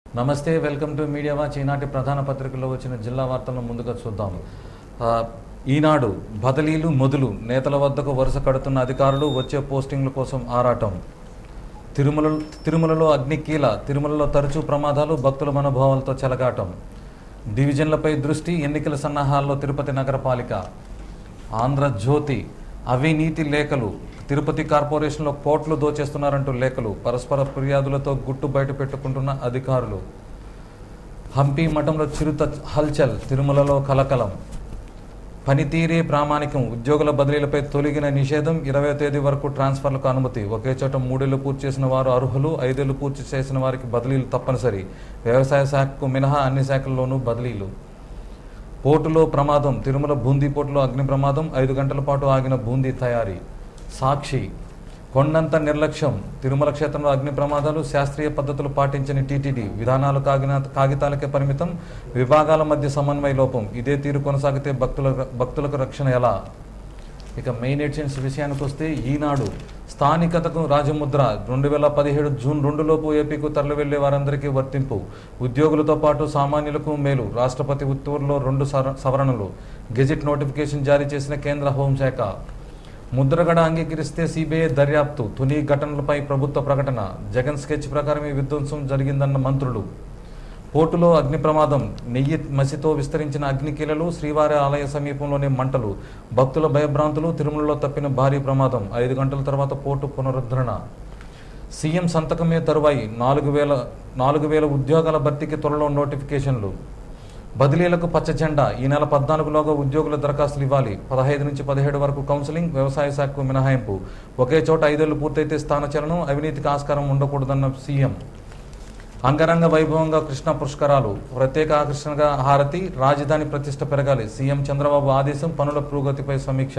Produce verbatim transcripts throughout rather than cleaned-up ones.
నమస్తే, welcome to media watch. ఈనాటి ప్రధాన పత్రికల్లో వచ్చిన జిల్లా వార్తలను ముందుగా చూద్దాం. ఈనాడు బదిలీలు మొదలు, నేతల వద్దకు వరుస కడుతున్న అధికారులు, వచ్చే పోస్టింగ్ల కోసం ఆరాటం. తిరుమల తిరుమలలో అగ్నికీల, తిరుమలలో తరచూ ప్రమాదాలు, భక్తుల మనోభావాలతో చెలగాటం. డివిజన్లపై దృష్టి, ఎన్నికల సన్నాహాల్లో తిరుపతి నగరపాలిక. ఆంధ్రజ్యోతి అవినీతి లేఖలు, తిరుపతి కార్పొరేషన్లో కోట్లు దోచేస్తున్నారంటూ లేఖలు, పరస్పర ఫిర్యాదులతో గుట్టు బయట పెట్టుకుంటున్న అధికారులు. హంపి మఠంలో చిరుత హల్చల్, తిరుమలలో కలకలం. పనితీరే ప్రామాణికం, ఉద్యోగుల బదిలీలపై తొలగిన నిషేధం, ఇరవై తేదీ వరకు ట్రాన్స్ఫర్లకు అనుమతి. ఒకే చోట మూడేళ్లు పూర్తి చేసిన వారు అర్హులు, ఐదేళ్లు పూర్తి చేసిన వారికి బదిలీలు తప్పనిసరి. వ్యవసాయ శాఖకు మినహా అన్ని శాఖల్లోనూ బదిలీలు. పోర్టులో ప్రమాదం, తిరుమల బూందీ పోర్టులో అగ్ని ప్రమాదం, ఐదు గంటల పాటు ఆగిన బూందీ తయారీ. సాక్షి కొండంత నిర్లక్ష్యం, తిరుమల క్షేత్రంలో అగ్ని ప్రమాదాలు, శాస్త్రీయ పద్ధతులు పాటించని టీటీడీ, విధానాలు కాగిన కాగితాలకే పరిమితం, విభాగాల మధ్య సమన్వయ లోపం. ఇదే తీరు కొనసాగితే భక్తుల భక్తులకు రక్షణ ఎలా? ఇక మెయిన్ ఎడిషన్స్ విషయానికి వస్తే, ఈనాడు స్థానికతకు రాజముద్ర, రెండు వేల పదిహేడు జూన్ రెండులోపు ఏపీకు తరలి వెళ్లే వారందరికీ వర్తింపు. ఉద్యోగులతో పాటు సామాన్యులకు మేలు, రాష్ట్రపతి ఉత్తర్వుల్లో రెండు సవరణలు. గెజిట్ నోటిఫికేషన్ జారీ చేసిన కేంద్ర హోంశాఖ. ముద్రగడ అంగీకరిస్తే సిబిఐ దర్యాప్తు, తుని ఘటనలపై ప్రభుత్వ ప్రకటన. జగన్ స్కెచ్ ప్రకారం ఈ విధ్వంసం జరిగిందన్న మంత్రులు. పోర్టులో అగ్ని ప్రమాదం, నెయ్యి మసితో విస్తరించిన అగ్నికీలలు, శ్రీవారి ఆలయ సమీపంలోనే మంటలు, భక్తుల భయభ్రాంతులు, తిరుమలలో తప్పిన భారీ ప్రమాదం, ఐదు గంటల తర్వాత పోర్టు పునరుద్ధరణ. సీఎం సంతకమే తరువాయి, నాలుగు వేల నాలుగు వేల ఉద్యోగాల భర్తీకి త్వరలో నోటిఫికేషన్లు. బదిలీలకు పచ్చ జెండా, ఈ నెల పద్నాలుగులోగా ఉద్యోగుల దరఖాస్తులు ఇవ్వాలి. పదహైదు నుంచి పదిహేడు వరకు కౌన్సిలింగ్, వ్యవసాయ శాఖకు మినహాయింపు. ఒకే చోట ఐదేళ్లు పూర్తయితే స్థానచలనం, అవినీతికి ఆస్కారం ఉండకూడదన్న సీఎం. అంగరంగ వైభవంగా కృష్ణా పుష్కరాలు, ప్రత్యేక ఆకర్షణగా హారతి, రాజధాని ప్రతిష్ట పెరగాలి. సీఎం చంద్రబాబు ఆదేశం, పనుల పురోగతిపై సమీక్ష.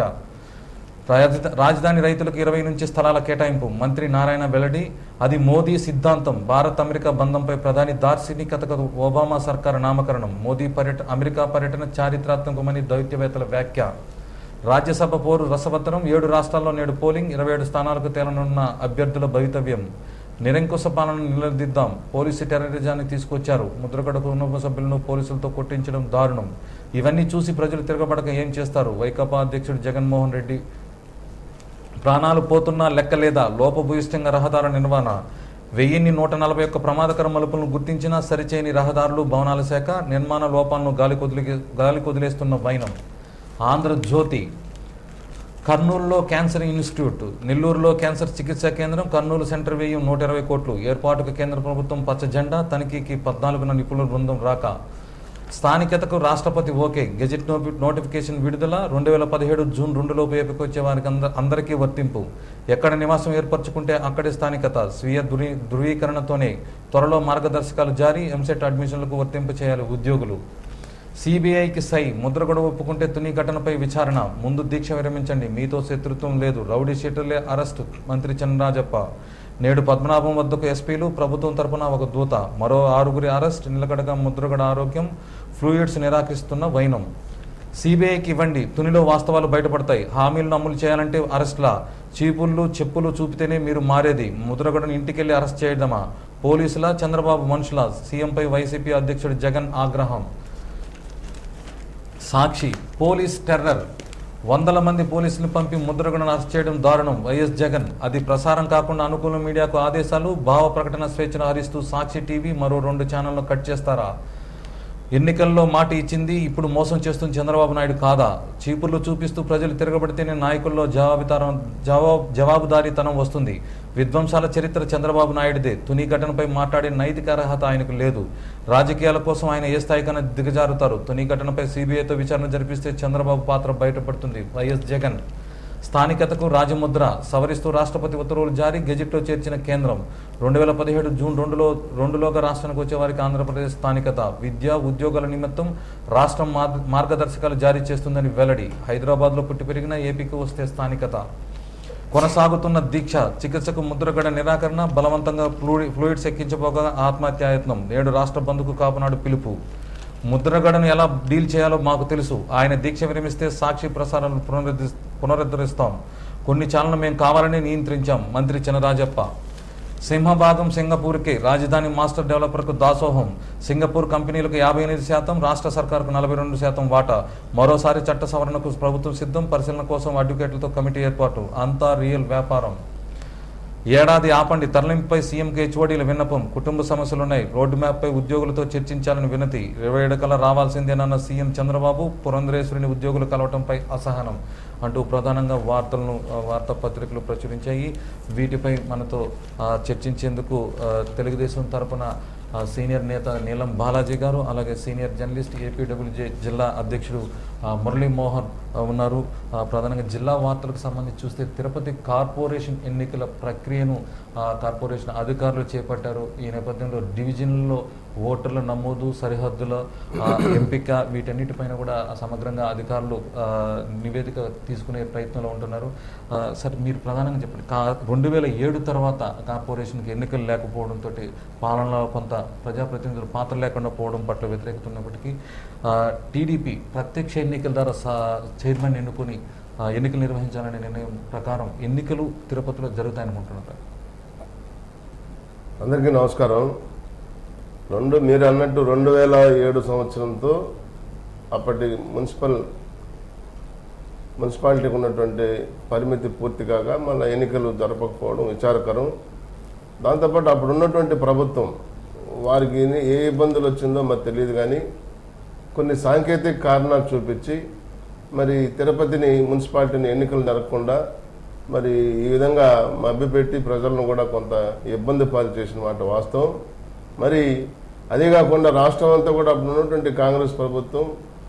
రాజధాని రైతులకు ఇరవై నుంచి స్థలాల కేటాయింపు, మంత్రి నారాయణ వెల్లడి. అది మోదీ సిద్ధాంతం, భారత్ అమెరికా బంధంపై ప్రధాని దార్శనికతకు ఒబామా సర్కారు నామకరణం. మోదీ పర్యటన అమెరికా పర్యటన చారిత్రాత్మకమని దౌత్యవేత్తల వ్యాఖ్య. రాజ్యసభ పోరు రసవత్తరం, ఏడు రాష్ట్రాల్లో నేడు పోలింగ్, ఇరవై ఏడు స్థానాలకు తేలనున్న అభ్యర్థుల భవితవ్యం. నిరంకుశ పాలనను నిలదీద్దాం, పోలీసు టెర్రరిజాన్ని తీసుకొచ్చారు. ముద్రగడ కుటుంబ సభ్యులను పోలీసులతో కొట్టించడం దారుణం. ఇవన్నీ చూసి ప్రజలు తిరగబడక ఏం చేస్తారు? వైకాపా అధ్యక్షుడు జగన్మోహన్ రెడ్డి. ప్రాణాలు పోతున్నా లెక్కలేదా, లోపభూయిష్టంగా రహదారుల నిర్వహణ. వెయ్యిన్ని నూట నలభై ఒక్క ప్రమాదకర మలుపులను గుర్తించినా సరిచేయని రహదారులు, భవనాల శాఖ. నిర్మాణ లోపాలను గాలి కొదిలి గాలి కొదిలేస్తున్న వైనం. ఆంధ్రజ్యోతి కర్నూలులో క్యాన్సర్ ఇన్స్టిట్యూట్, నెల్లూరులో క్యాన్సర్ చికిత్సా కేంద్రం, కర్నూలు సెంటర్ వ్యయం నూట ఇరవై కోట్లు. ఏర్పాటుకు కేంద్ర ప్రభుత్వం పచ్చ జెండా, తనిఖీకి పద్నాలుగున నిపుణుల బృందం రాక. స్థానికతకు రాష్ట్రపతి ఓకే, గెజిట్ నోటిఫికేషన్ విడుదల. రెండు వేల పదిహేడు జూన్ రెండులోపు ఏపీకి వచ్చే వారికి అందరికీ వర్తింపు. ఎక్కడ నివాసం ఏర్పరచుకుంటే అక్కడే స్థానికత. స్వీయ ధృవీ ధృవీకరణతోనే త్వరలో మార్గదర్శకాలు జారీ. ఎంసెట్ అడ్మిషన్లకు వర్తింపు చేయాలి ఉద్యోగులు. సిబిఐకి సై, ముద్రగడ ఒప్పుకుంటే తుని ఘటనపై విచారణ. ముందు దీక్ష విరమించండి, మీతో శత్రుత్వం లేదు. రౌడీ షీటర్లే అరెస్టు, మంత్రి చంద్రరాజప్ప. నేడు పద్మనాభం వద్దకు ఎస్పీలు, ప్రభుత్వం తరపున ఒక దూత. మరో ఆరుగురి అరెస్ట్, నిలకడగా ముద్రగడ ఆరోగ్యం. ఫ్లూయిడ్స్ నిరాకరిస్తున్న వైనం. సిబిఐకి ఇవ్వండి, తునిలో వాస్తవాలు బయటపడతాయి. హామీలను అమలు చేయాలంటే అరెస్ట్లా? చీపుళ్ళు చెప్పులు చూపితేనే మీరు మారేది. ముద్రగడను ఇంటికెళ్లి అరెస్ట్ చేయడమా? పోలీసుల, చంద్రబాబు మనుషుల? సీఎంపై వైసీపీ అధ్యక్షుడు జగన్ ఆగ్రహం. సాక్షి పోలీస్ టెర్రర్, వందల మంది పోలీసులు పంపి ముద్రగడను అరెస్ట్ చేయడం దారుణం. వైఎస్ జగన్. అది ప్రసారం కాకుండా అనుకూల మీడియాకు ఆదేశాలు. భావ ప్రకటన స్వేచ్ఛను హరిస్తూ సాక్షి టీవీ మరో రెండు ఛానళ్లు కట్ చేస్తారా? ఎన్నికల్లో మాట ఇచ్చింది, ఇప్పుడు మోసం చేస్తుంది చంద్రబాబు నాయుడు కాదా? చీపుర్లు చూపిస్తూ ప్రజలు తిరగబడితేనే నాయకుల్లో జవాబుదారం జవాబు జవాబుదారీతనం వస్తుంది. విధ్వంసాల చరిత్ర చంద్రబాబు నాయుడిదే. తుని ఘటనపై మాట్లాడే నైతిక అర్హత ఆయనకు లేదు. రాజకీయాల కోసం ఆయన ఏ స్థాయికైనా దిగజారుతారు. తుని ఘటనపై సిబిఐతో విచారణ జరిపిస్తే చంద్రబాబు పాత్ర బయటపడుతుంది. వైఎస్ జగన్. స్థానికతకు రాజముద్ర, సవరిస్తూ రాష్ట్రపతి ఉత్తర్వులు జారీ. గెజిట్లో చేర్చిన కేంద్రం. రెండు వేల పదిహేడు జూన్ రెండులో రెండులోగా రాష్ట్రానికి వచ్చే వారికి ఆంధ్రప్రదేశ్ స్థానికత. విద్య, ఉద్యోగాల నిమిత్తం రాష్ట్రం మార్గదర్శకాలు జారీ చేస్తుందని వెల్లడి. హైదరాబాద్లో పుట్టి పెరిగిన ఏపీకి వస్తే స్థానికత. కొనసాగుతున్న దీక్ష, చికిత్సకు ముద్రగడ నిరాకరణ. బలవంతంగా ఫ్లూయి ఫ్లూయిడ్స్ ఎక్కించబోగా ఆత్మహత్యాయత్నం. నేడు రాష్ట్ర బంధుకు కాపునాడు పిలుపు. ముద్రగడను ఎలా డీల్ చేయాలో మాకు తెలుసు. ఆయన దీక్ష విరమిస్తే సాక్షి ప్రసారాలను పునరుద్ధరిస్తాం. కొన్ని ఛానళ్లు మేము కావాలని నియంత్రించాం. మంత్రి చినరాజప్ప. సింహభాగం సింగపూర్కి, రాజధాని మాస్టర్ డెవలపర్కు దాసోహం. సింగపూర్ కంపెనీలకు యాభై ఎనిమిది శాతం, రాష్ట్ర సర్కారుకు నలభై రెండు శాతం వాటా. మరోసారి చట్ట సవరణకు ప్రభుత్వం సిద్ధం, పరిశీలన కోసం అడ్వకేట్లతో కమిటీ ఏర్పాటు. అంతా రియల్ వ్యాపారం. ఏడాది ఆపండి, తరలింపుపై సీఎంకి హెచ్ఓడీల విన్నపం. కుటుంబ సమస్యలున్నాయి, రోడ్డు మ్యాప్పై ఉద్యోగులతో చర్చించాలని వినతి. ఇరవై ఏడు కల్లా రావాల్సిందేనన్న సీఎం చంద్రబాబు. పురంధరేశ్వరిని ఉద్యోగులు కలవటంపై అసహనం అంటూ ప్రధానంగా వార్తలను వార్తాపత్రికలు ప్రచురించాయి. వీటిపై మనతో చర్చించేందుకు తెలుగుదేశం తరపున సీనియర్ నేత నీలం బాలాజీ గారు, అలాగే సీనియర్ జర్నలిస్ట్ ఏపీడబ్ల్యూజే జిల్లా అధ్యక్షుడు మురళీమోహన్ ఉన్నారు. ప్రధానంగా జిల్లా వార్తలకు సంబంధించి చూస్తే తిరుపతి కార్పొరేషన్ ఎన్నికల ప్రక్రియను కార్పొరేషన్ అధికారులు చేపట్టారు. ఈ నేపథ్యంలో డివిజన్లలో ఓటర్ల నమోదు, సరిహద్దుల ఎంపిక, వీటన్నిటిపైన కూడా సమగ్రంగా అధికారులు నివేదిక తీసుకునే ప్రయత్నంలో ఉంటున్నారు. సార్, మీరు ప్రధానంగా చెప్పండి, కా రెండు వేల ఏడు తర్వాత కార్పొరేషన్కి ఎన్నికలు లేకపోవడంతో పాలనలో కొంత ప్రజాప్రతినిధులు పాత్ర లేకుండా పోవడం పట్ల వ్యతిరేకత ఉన్నప్పటికీ టీడీపీ ప్రత్యక్ష ఎన్నికల ద్వారా చైర్మన్ ఎన్నుకొని ఎన్నికలు నిర్వహించాలనే నిర్ణయం ప్రకారం ఎన్నికలు తిరుపతిలో జరుగుతాయనుకుంటున్నారు. అందరికీ నమస్కారం. రెండు మీరు అన్నట్టు రెండు వేల ఏడు సంవత్సరంతో అప్పటి మున్సిపల్ మున్సిపాలిటీకి ఉన్నటువంటి పరిమితి పూర్తి కాగా మళ్ళీ ఎన్నికలు జరపకపోవడం విచారకరం. దాంతోపాటు అప్పుడు ఉన్నటువంటి ప్రభుత్వం వారికి ఏ ఇబ్బందులు వచ్చిందో మరి తెలియదు, కానీ కొన్ని సాంకేతిక కారణాలు చూపించి మరి తిరుపతిని మున్సిపాలిటీని ఎన్నికలు జరగకుండా మరి ఈ విధంగా మభ్యపెట్టి ప్రజలను కూడా కొంత ఇబ్బంది పాలు చేసిన మాట వాస్తవం. మరి అదే కాకుండా రాష్ట్రం అంతా కూడా అప్పుడు ఉన్నటువంటి కాంగ్రెస్ ప్రభుత్వం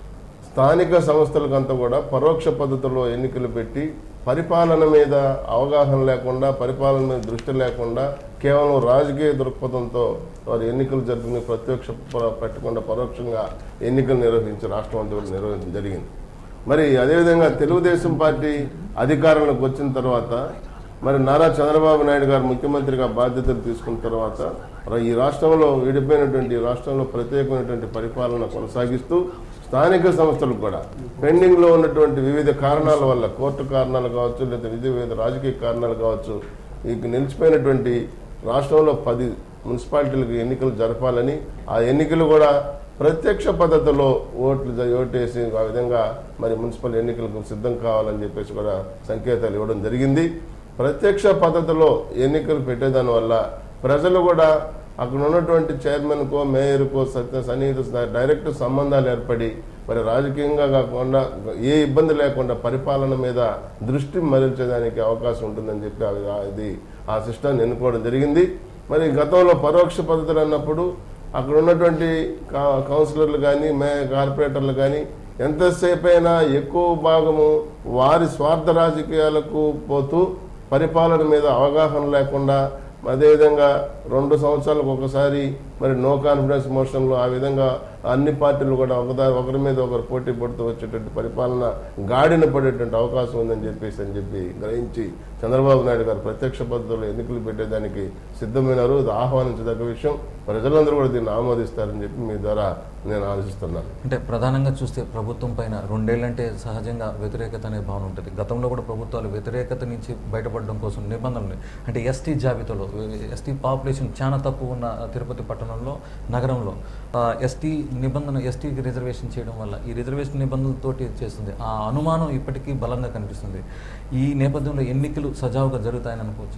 స్థానిక సంస్థలకంతా కూడా పరోక్ష పద్ధతిలో ఎన్నికలు పెట్టి పరిపాలన మీద అవగాహన లేకుండా, పరిపాలన మీద దృష్టి లేకుండా కేవలం రాజకీయ దృక్పథంతో వారు ఎన్నికలు జరుపుకుని ప్రత్యక్ష పెట్టకుండా పరోక్షంగా ఎన్నికలు నిర్వహించి రాష్ట్రం అంతా కూడా నిర్వహించడం జరిగింది. మరి అదేవిధంగా తెలుగుదేశం పార్టీ అధికారంలోకి వచ్చిన తర్వాత మరి నారా చంద్రబాబు నాయుడు గారు ముఖ్యమంత్రిగా బాధ్యతలు తీసుకున్న తర్వాత ఈ రాష్ట్రంలో విడిపోయినటువంటి రాష్ట్రంలో ప్రత్యేకమైనటువంటి పరిపాలన కొనసాగిస్తూ స్థానిక సంస్థలకు కూడా పెండింగ్లో ఉన్నటువంటి వివిధ కారణాల వల్ల, కోర్టు కారణాలు కావచ్చు, లేదా వివిధ రాజకీయ కారణాలు కావచ్చు, ఈ నిలిచిపోయినటువంటి రాష్ట్రంలో పది మున్సిపాలిటీలకు ఎన్నికలు జరపాలని, ఆ ఎన్నికలు కూడా ప్రత్యక్ష పద్ధతిలో ఓట్లు ఓటేసి ఆ విధంగా మరి మున్సిపల్ ఎన్నికలకు సిద్ధం కావాలని చెప్పేసి కూడా సంకేతాలు ఇవ్వడం జరిగింది. ప్రత్యక్ష పద్ధతిలో ఎన్నికలు పెట్టేదాని వల్ల ప్రజలు కూడా అక్కడ ఉన్నటువంటి చైర్మన్కో మేయర్కో సత్య సన్నిహిత డైరెక్ట్ సంబంధాలు ఏర్పడి మరి రాజకీయంగా కాకుండా ఏ ఇబ్బంది లేకుండా పరిపాలన మీద దృష్టి మరల్చేదానికి అవకాశం ఉంటుందని చెప్పి అది ఆ సిస్టాన్ని ఎన్నుకోవడం జరిగింది. మరి గతంలో పరోక్ష పద్ధతులు అన్నప్పుడు అక్కడ ఉన్నటువంటి కౌన్సిలర్లు కానీ మే కార్పొరేటర్లు కానీ ఎంతసేపు అయినా ఎక్కువ భాగము వారి స్వార్థ రాజకీయాలకు పోతూ పరిపాలన మీద అవగాహన లేకుండా, అదేవిధంగా రెండు సంవత్సరాలకు ఒకసారి మరి నో కాన్ఫిడెన్స్ మోషన్లో ఆ విధంగా అన్ని పార్టీలు కూడా ఒకదాని ఒకరి మీద ఒకరు పోటీ పడుతూ వచ్చేటువంటి పరిపాలన గాడిన పడేటువంటి అవకాశం ఉందని చెప్పేసి అని చెప్పి గ్రహించి చంద్రబాబు నాయుడు గారు ప్రత్యక్ష పద్ధతిలో ఎన్నికలు పెట్టేదానికి సిద్ధమైనారు. ఇది ఆహ్వానించదగ్గ విషయం. ప్రజలందరూ కూడా దీన్ని ఆమోదిస్తారని చెప్పి మీ ద్వారా నేను ఆలోచిస్తున్నాను. అంటే ప్రధానంగా చూస్తే ప్రభుత్వం పైన రెండేళ్లంటే సహజంగా వ్యతిరేకత అనే భావన ఉంటుంది. గతంలో కూడా ప్రభుత్వాలు వ్యతిరేకత నుంచి బయటపడడం కోసం నిబంధనలు, అంటే ఎస్టీ జాబితాలో ఎస్టీ పాపులేషన్ చాలా తక్కువ ఉన్న తిరుపతి పట్టణంలో, నగరంలో ఎస్టీ నిబంధన ఎస్టీకి రిజర్వేషన్ చేయడం వల్ల ఈ రిజర్వేషన్ నిబంధనలతోటి చేస్తుంది. ఆ అనుమానం ఇప్పటికీ బలంగా కనిపిస్తుంది. ఈ నేపథ్యంలో ఎన్నికలు సజావుగా జరుగుతాయని అనుకోవచ్చు.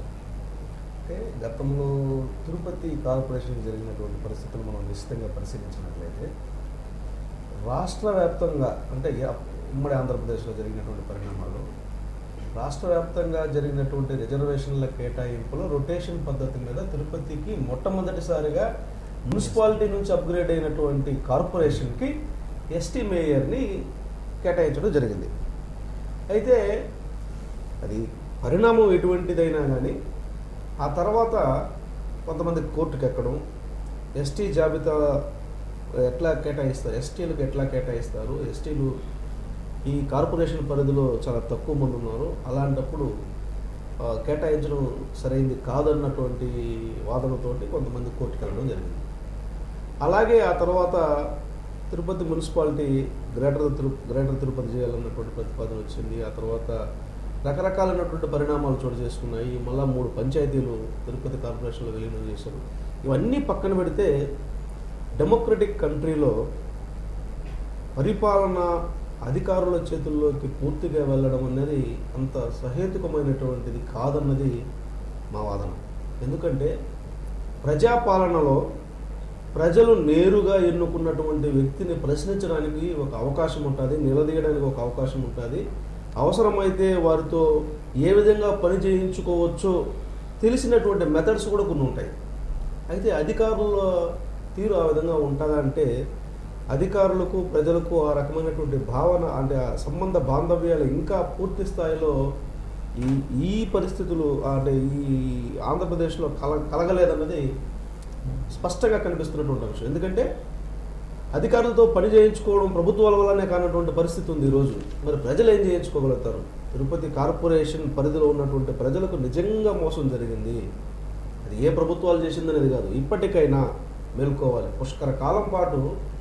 అంటే గతంలో తిరుపతి కార్పొరేషన్ జరిగినటువంటి పరిస్థితులు మనం నిశ్చితంగా పరిశీలించినట్లయితే రాష్ట్ర వ్యాప్తంగా, అంటే ఉమ్మడి ఆంధ్రప్రదేశ్లో జరిగినటువంటి పరిణామాలు, రాష్ట్ర వ్యాప్తంగా జరిగినటువంటి రిజర్వేషన్ల కేటాయింపులో రొటేషన్ పద్ధతి మీద తిరుపతికి మొట్టమొదటిసారిగా మున్సిపాలిటీ నుంచి అప్గ్రేడ్ అయినటువంటి కార్పొరేషన్కి ఎస్టీ మేయర్ని కేటాయించడం జరిగింది. అయితే అది పరిణామం ఎటువంటిదైనా కానీ ఆ తర్వాత కొంతమంది కోర్టుకు ఎక్కడం, ఎస్టీ జాబితా ఎట్లా కేటాయిస్తారు, ఎస్టీలకు ఎట్లా కేటాయిస్తారు, ఎస్టీలు ఈ కార్పొరేషన్ పరిధిలో చాలా తక్కువ మంది ఉన్నారు, అలాంటప్పుడు కేటాయించడం సరైంది కాదన్నటువంటి వాదనతోటి కొంతమంది కోర్టుకు వెళ్ళడం జరిగింది. అలాగే ఆ తర్వాత Tirupati municipality greater Tiru greater Tirupati చేయాలన్నటువంటి ప్రతిపాదన వచ్చింది. ఆ తర్వాత రకరకాలైనటువంటి పరిణామాలు చోటు చేసుకున్నాయి. మళ్ళా మూడు పంచాయతీలు తిరుపతి కార్పొరేషన్లో విలీనం చేశారు. ఇవన్నీ పక్కన పెడితే డెమోక్రటిక్ కంట్రీలో పరిపాలన అధికారుల చేతుల్లోకి పూర్తిగా వెళ్ళడం అనేది అంత సహేతుకమైనటువంటిది కాదన్నది మా వాదన. ఎందుకంటే ప్రజాపాలనలో ప్రజలు నేరుగా ఎన్నుకున్నటువంటి వ్యక్తిని ప్రశ్నించడానికి ఒక అవకాశం ఉంటుంది, నిలదీయడానికి ఒక అవకాశం ఉంటుంది. అవసరమైతే వారితో ఏ విధంగా పని చేయించుకోవచ్చో తెలిసినటువంటి మెథడ్స్ కూడా కొన్ని ఉంటాయి. అయితే అధికారుల తీరు ఆ విధంగా ఉంటుందంటే అధికారులకు ప్రజలకు ఆ రకమైనటువంటి భావన అంటే ఆ సంబంధ బాంధవ్యాలు ఇంకా పూర్తి స్థాయిలో ఈ ఈ పరిస్థితులు అంటే ఈ ఆంధ్రప్రదేశ్లో కల కలగలేదన్నది స్పష్టంగా కనిపిస్తున్నటువంటి అంశం. ఎందుకంటే అధికారులతో పని చేయించుకోవడం ప్రభుత్వాల వల్లనే కానటువంటి పరిస్థితి ఉంది ఈరోజు. మరి ప్రజలు ఏం చేయించుకోగలుగుతారు? తిరుపతి కార్పొరేషన్ పరిధిలో ఉన్నటువంటి ప్రజలకు నిజంగా మోసం జరిగింది. అది ఏ ప్రభుత్వాలు చేసిందనేది కాదు, ఇప్పటికైనా మేల్కోవాలి. పుష్కర కాలం పాటు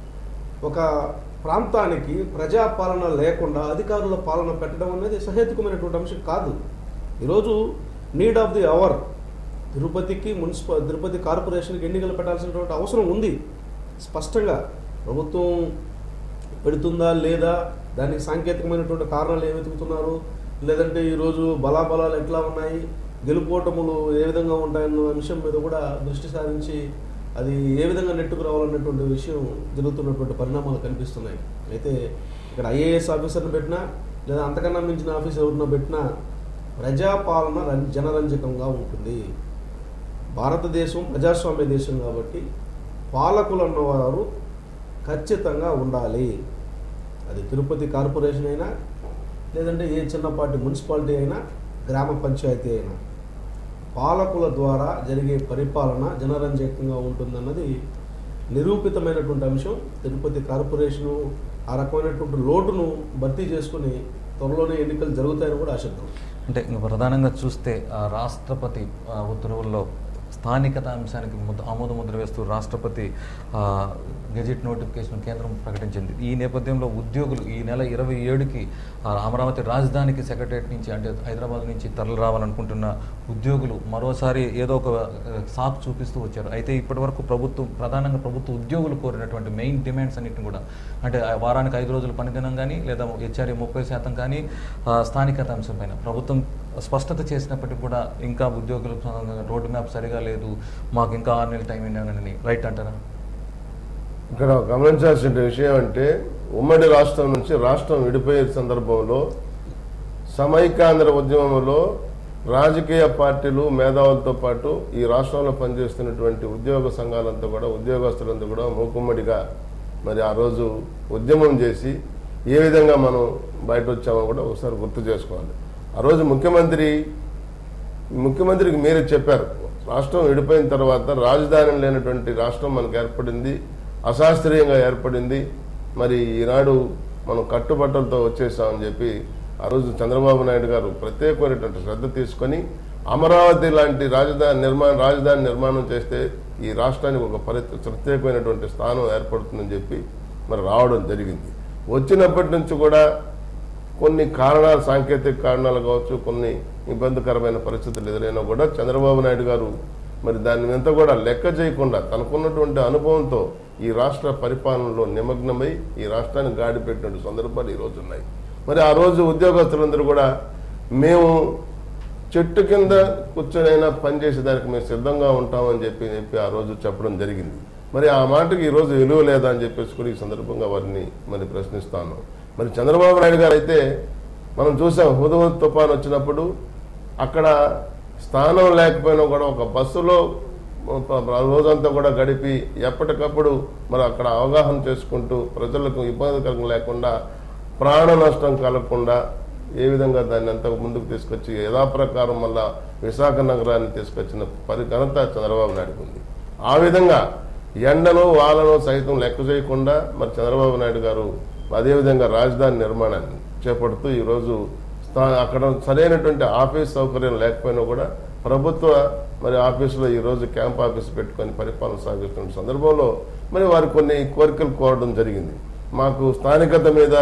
ఒక ప్రాంతానికి ప్రజాపాలన లేకుండా అధికారుల పాలన పెట్టడం అనేది సహేతుకమైనటువంటి అంశం కాదు. ఈరోజు నీడ్ ఆఫ్ ది అవర్ తిరుపతికి మున్సిపల్ తిరుపతి కార్పొరేషన్కి ఎన్నికలు పెట్టాల్సినటువంటి అవసరం ఉంది. స్పష్టంగా ప్రభుత్వం పెడుతుందా లేదా, దానికి సాంకేతికమైనటువంటి కారణాలు ఏమి వెతుకుతున్నారు, లేదంటే ఈరోజు బలాబలాలు ఎట్లా ఉన్నాయి, గెలుపోటములు ఏ విధంగా ఉంటాయన్న అంశం మీద కూడా దృష్టి సారించి అది ఏ విధంగా నెట్టుకు రావాలన్నటువంటి విషయం జరుగుతున్నటువంటి పరిణామాలు కనిపిస్తున్నాయి. అయితే ఇక్కడ ఐఏఎస్ ఆఫీసర్ని పెట్టినా లేదా అంతకన్నా మించిన ఆఫీసర్ ఎవరినో పెట్టినా ప్రజాపాలన జనరంజకంగా ఉంటుంది. భారతదేశం ప్రజాస్వామ్య దేశం కాబట్టి పాలకులు అన్నవారు ఖచ్చితంగా ఉండాలి. అది తిరుపతి కార్పొరేషన్ అయినా లేదంటే ఏ చిన్నపాటి మున్సిపాలిటీ అయినా గ్రామ పంచాయతీ అయినా పాలకుల ద్వారా జరిగే పరిపాలన జనరంజకంగా ఉంటుందన్నది నిరూపితమైనటువంటి అంశం. తిరుపతి కార్పొరేషను ఆ రకమైనటువంటి లోటును భర్తీ చేసుకుని త్వరలోనే ఎన్నికలు జరుగుతాయని కూడా ఆశిద్దాం. అంటే ప్రధానంగా చూస్తే రాష్ట్రపతి ఉత్తర్వుల్లో స్థానికత అంశానికి ముద్ద ఆమోద ముద్ర వేస్తూ రాష్ట్రపతి గెజిట్ నోటిఫికేషన్ కేంద్రం ప్రకటించింది. ఈ నేపథ్యంలో ఉద్యోగులు ఈ నెల ఇరవై ఏడుకి అమరావతి రాజధానికి సెక్రటరియట్ నుంచి అంటే హైదరాబాద్ నుంచి తరలి రావాలనుకుంటున్న ఉద్యోగులు మరోసారి ఏదో ఒక సాకు చూపిస్తూ వచ్చారు. అయితే ఇప్పటి వరకు ప్రభుత్వం ప్రధానంగా ప్రభుత్వ ఉద్యోగులు కోరినటువంటి మెయిన్ డిమాండ్స్ అన్నింటిని కూడా అంటే వారానికి ఐదు రోజులు పనిదినం కానీ లేదా హెచ్ఆర్ఏ ముప్పై శాతం కానీ స్థానికత అంశం పైన ప్రభుత్వం స్పష్టత చేసినప్పటికీ కూడా ఇంకా ఉద్యోగులకు రోడ్ మ్యాప్ సరిగా లేదు, మాకు ఇంకా ఆరు నెలల టైం ఇవ్వండి, రైట్ అంటారా? ఇక్కడ గమనించాల్సిన విషయం అంటే ఉమ్మడి రాష్ట్రం నుంచి రాష్ట్రం విడిపోయే సందర్భంలో సమైక్యాంధ్ర ఉద్యమంలో రాజకీయ పార్టీలు మేధావులతో పాటు ఈ రాష్ట్రంలో పనిచేస్తున్నటువంటి ఉద్యోగ సంఘాలంతా కూడా ఉద్యోగస్తులంతా కూడా మూకుమ్మడిగా మరి ఆ రోజు ఉద్యమం చేసి ఏ విధంగా మనం బయట వచ్చామో కూడా ఒకసారి గుర్తు చేసుకోవాలి. ఆ రోజు ముఖ్యమంత్రి ముఖ్యమంత్రికి మీరే చెప్పారు, రాష్ట్రం విడిపోయిన తర్వాత రాజధాని లేనటువంటి రాష్ట్రం మనకు ఏర్పడింది, అశాస్త్రీయంగా ఏర్పడింది, మరి ఈనాడు మనం కట్టుబట్టలతో వచ్చేసామని చెప్పి ఆ రోజు చంద్రబాబు నాయుడు గారు ప్రత్యేకమైనటువంటి శ్రద్ధ తీసుకొని అమరావతి లాంటి రాజధాని నిర్మాణం రాజధాని నిర్మాణం చేస్తే ఈ రాష్ట్రానికి ఒక ప్రత్యేకమైనటువంటి స్థానం ఏర్పడుతుందని చెప్పి మరి రావడం జరిగింది. వచ్చినప్పటి నుంచి కూడా కొన్ని కారణాలు సాంకేతిక కారణాలు కావచ్చు, కొన్ని ఇబ్బందికరమైన పరిస్థితులు ఎదురైనా కూడా చంద్రబాబు నాయుడు గారు మరి దాన్ని ఎంత కూడా లెక్క చేయకుండా తనకున్నటువంటి అనుభవంతో ఈ రాష్ట్ర పరిపాలనలో నిమగ్నమై ఈ రాష్ట్రాన్ని గాడి పెట్టిన సందర్భాలు ఈరోజు ఉన్నాయి. మరి ఆ రోజు ఉద్యోగస్తులందరూ కూడా మేము చెట్టు కింద కూర్చొనైనా పనిచేసేదానికి మేము సిద్ధంగా ఉంటామని చెప్పి చెప్పి ఆ రోజు చెప్పడం జరిగింది. మరి ఆ మాటకి ఈరోజు విలువ లేదా అని చెప్పేసి కూడా ఈ సందర్భంగా వారిని మరి ప్రశ్నిస్తాను. మరి చంద్రబాబు నాయుడు గారు అయితే మనం చూసాం, హుదహుద్ తుఫాన్ వచ్చినప్పుడు అక్కడ స్థానం లేకపోయినా కూడా ఒక బస్సులో రోజంతా కూడా గడిపి ఎప్పటికప్పుడు మరి అక్కడ అవగాహన చేసుకుంటూ ప్రజలకు ఇబ్బందికరంగా లేకుండా ప్రాణ నష్టం కలగకుండా ఏ విధంగా దాన్ని అంతా ముందుకు తీసుకొచ్చి యథాప్రకారం మళ్ళా విశాఖ నగరాన్ని తీసుకొచ్చిన పరి ఘనత చంద్రబాబు నాయుడుకు ఉంది. ఆ విధంగా ఎండను వాలను సైతం లెక్క చేయకుండా మరి చంద్రబాబు నాయుడు గారు అదేవిధంగా రాజధాని నిర్మాణాన్ని చేపడుతూ ఈరోజు అక్కడ సరైనటువంటి ఆఫీస్ సౌకర్యం లేకపోయినా కూడా ప్రభుత్వ మరి ఆఫీసులో ఈరోజు క్యాంప్ ఆఫీస్ పెట్టుకొని పరిపాలన సాగిస్తున్న సందర్భంలో మరి వారు కొన్ని కోరికలు కోరడం జరిగింది. మాకు స్థానికత మీద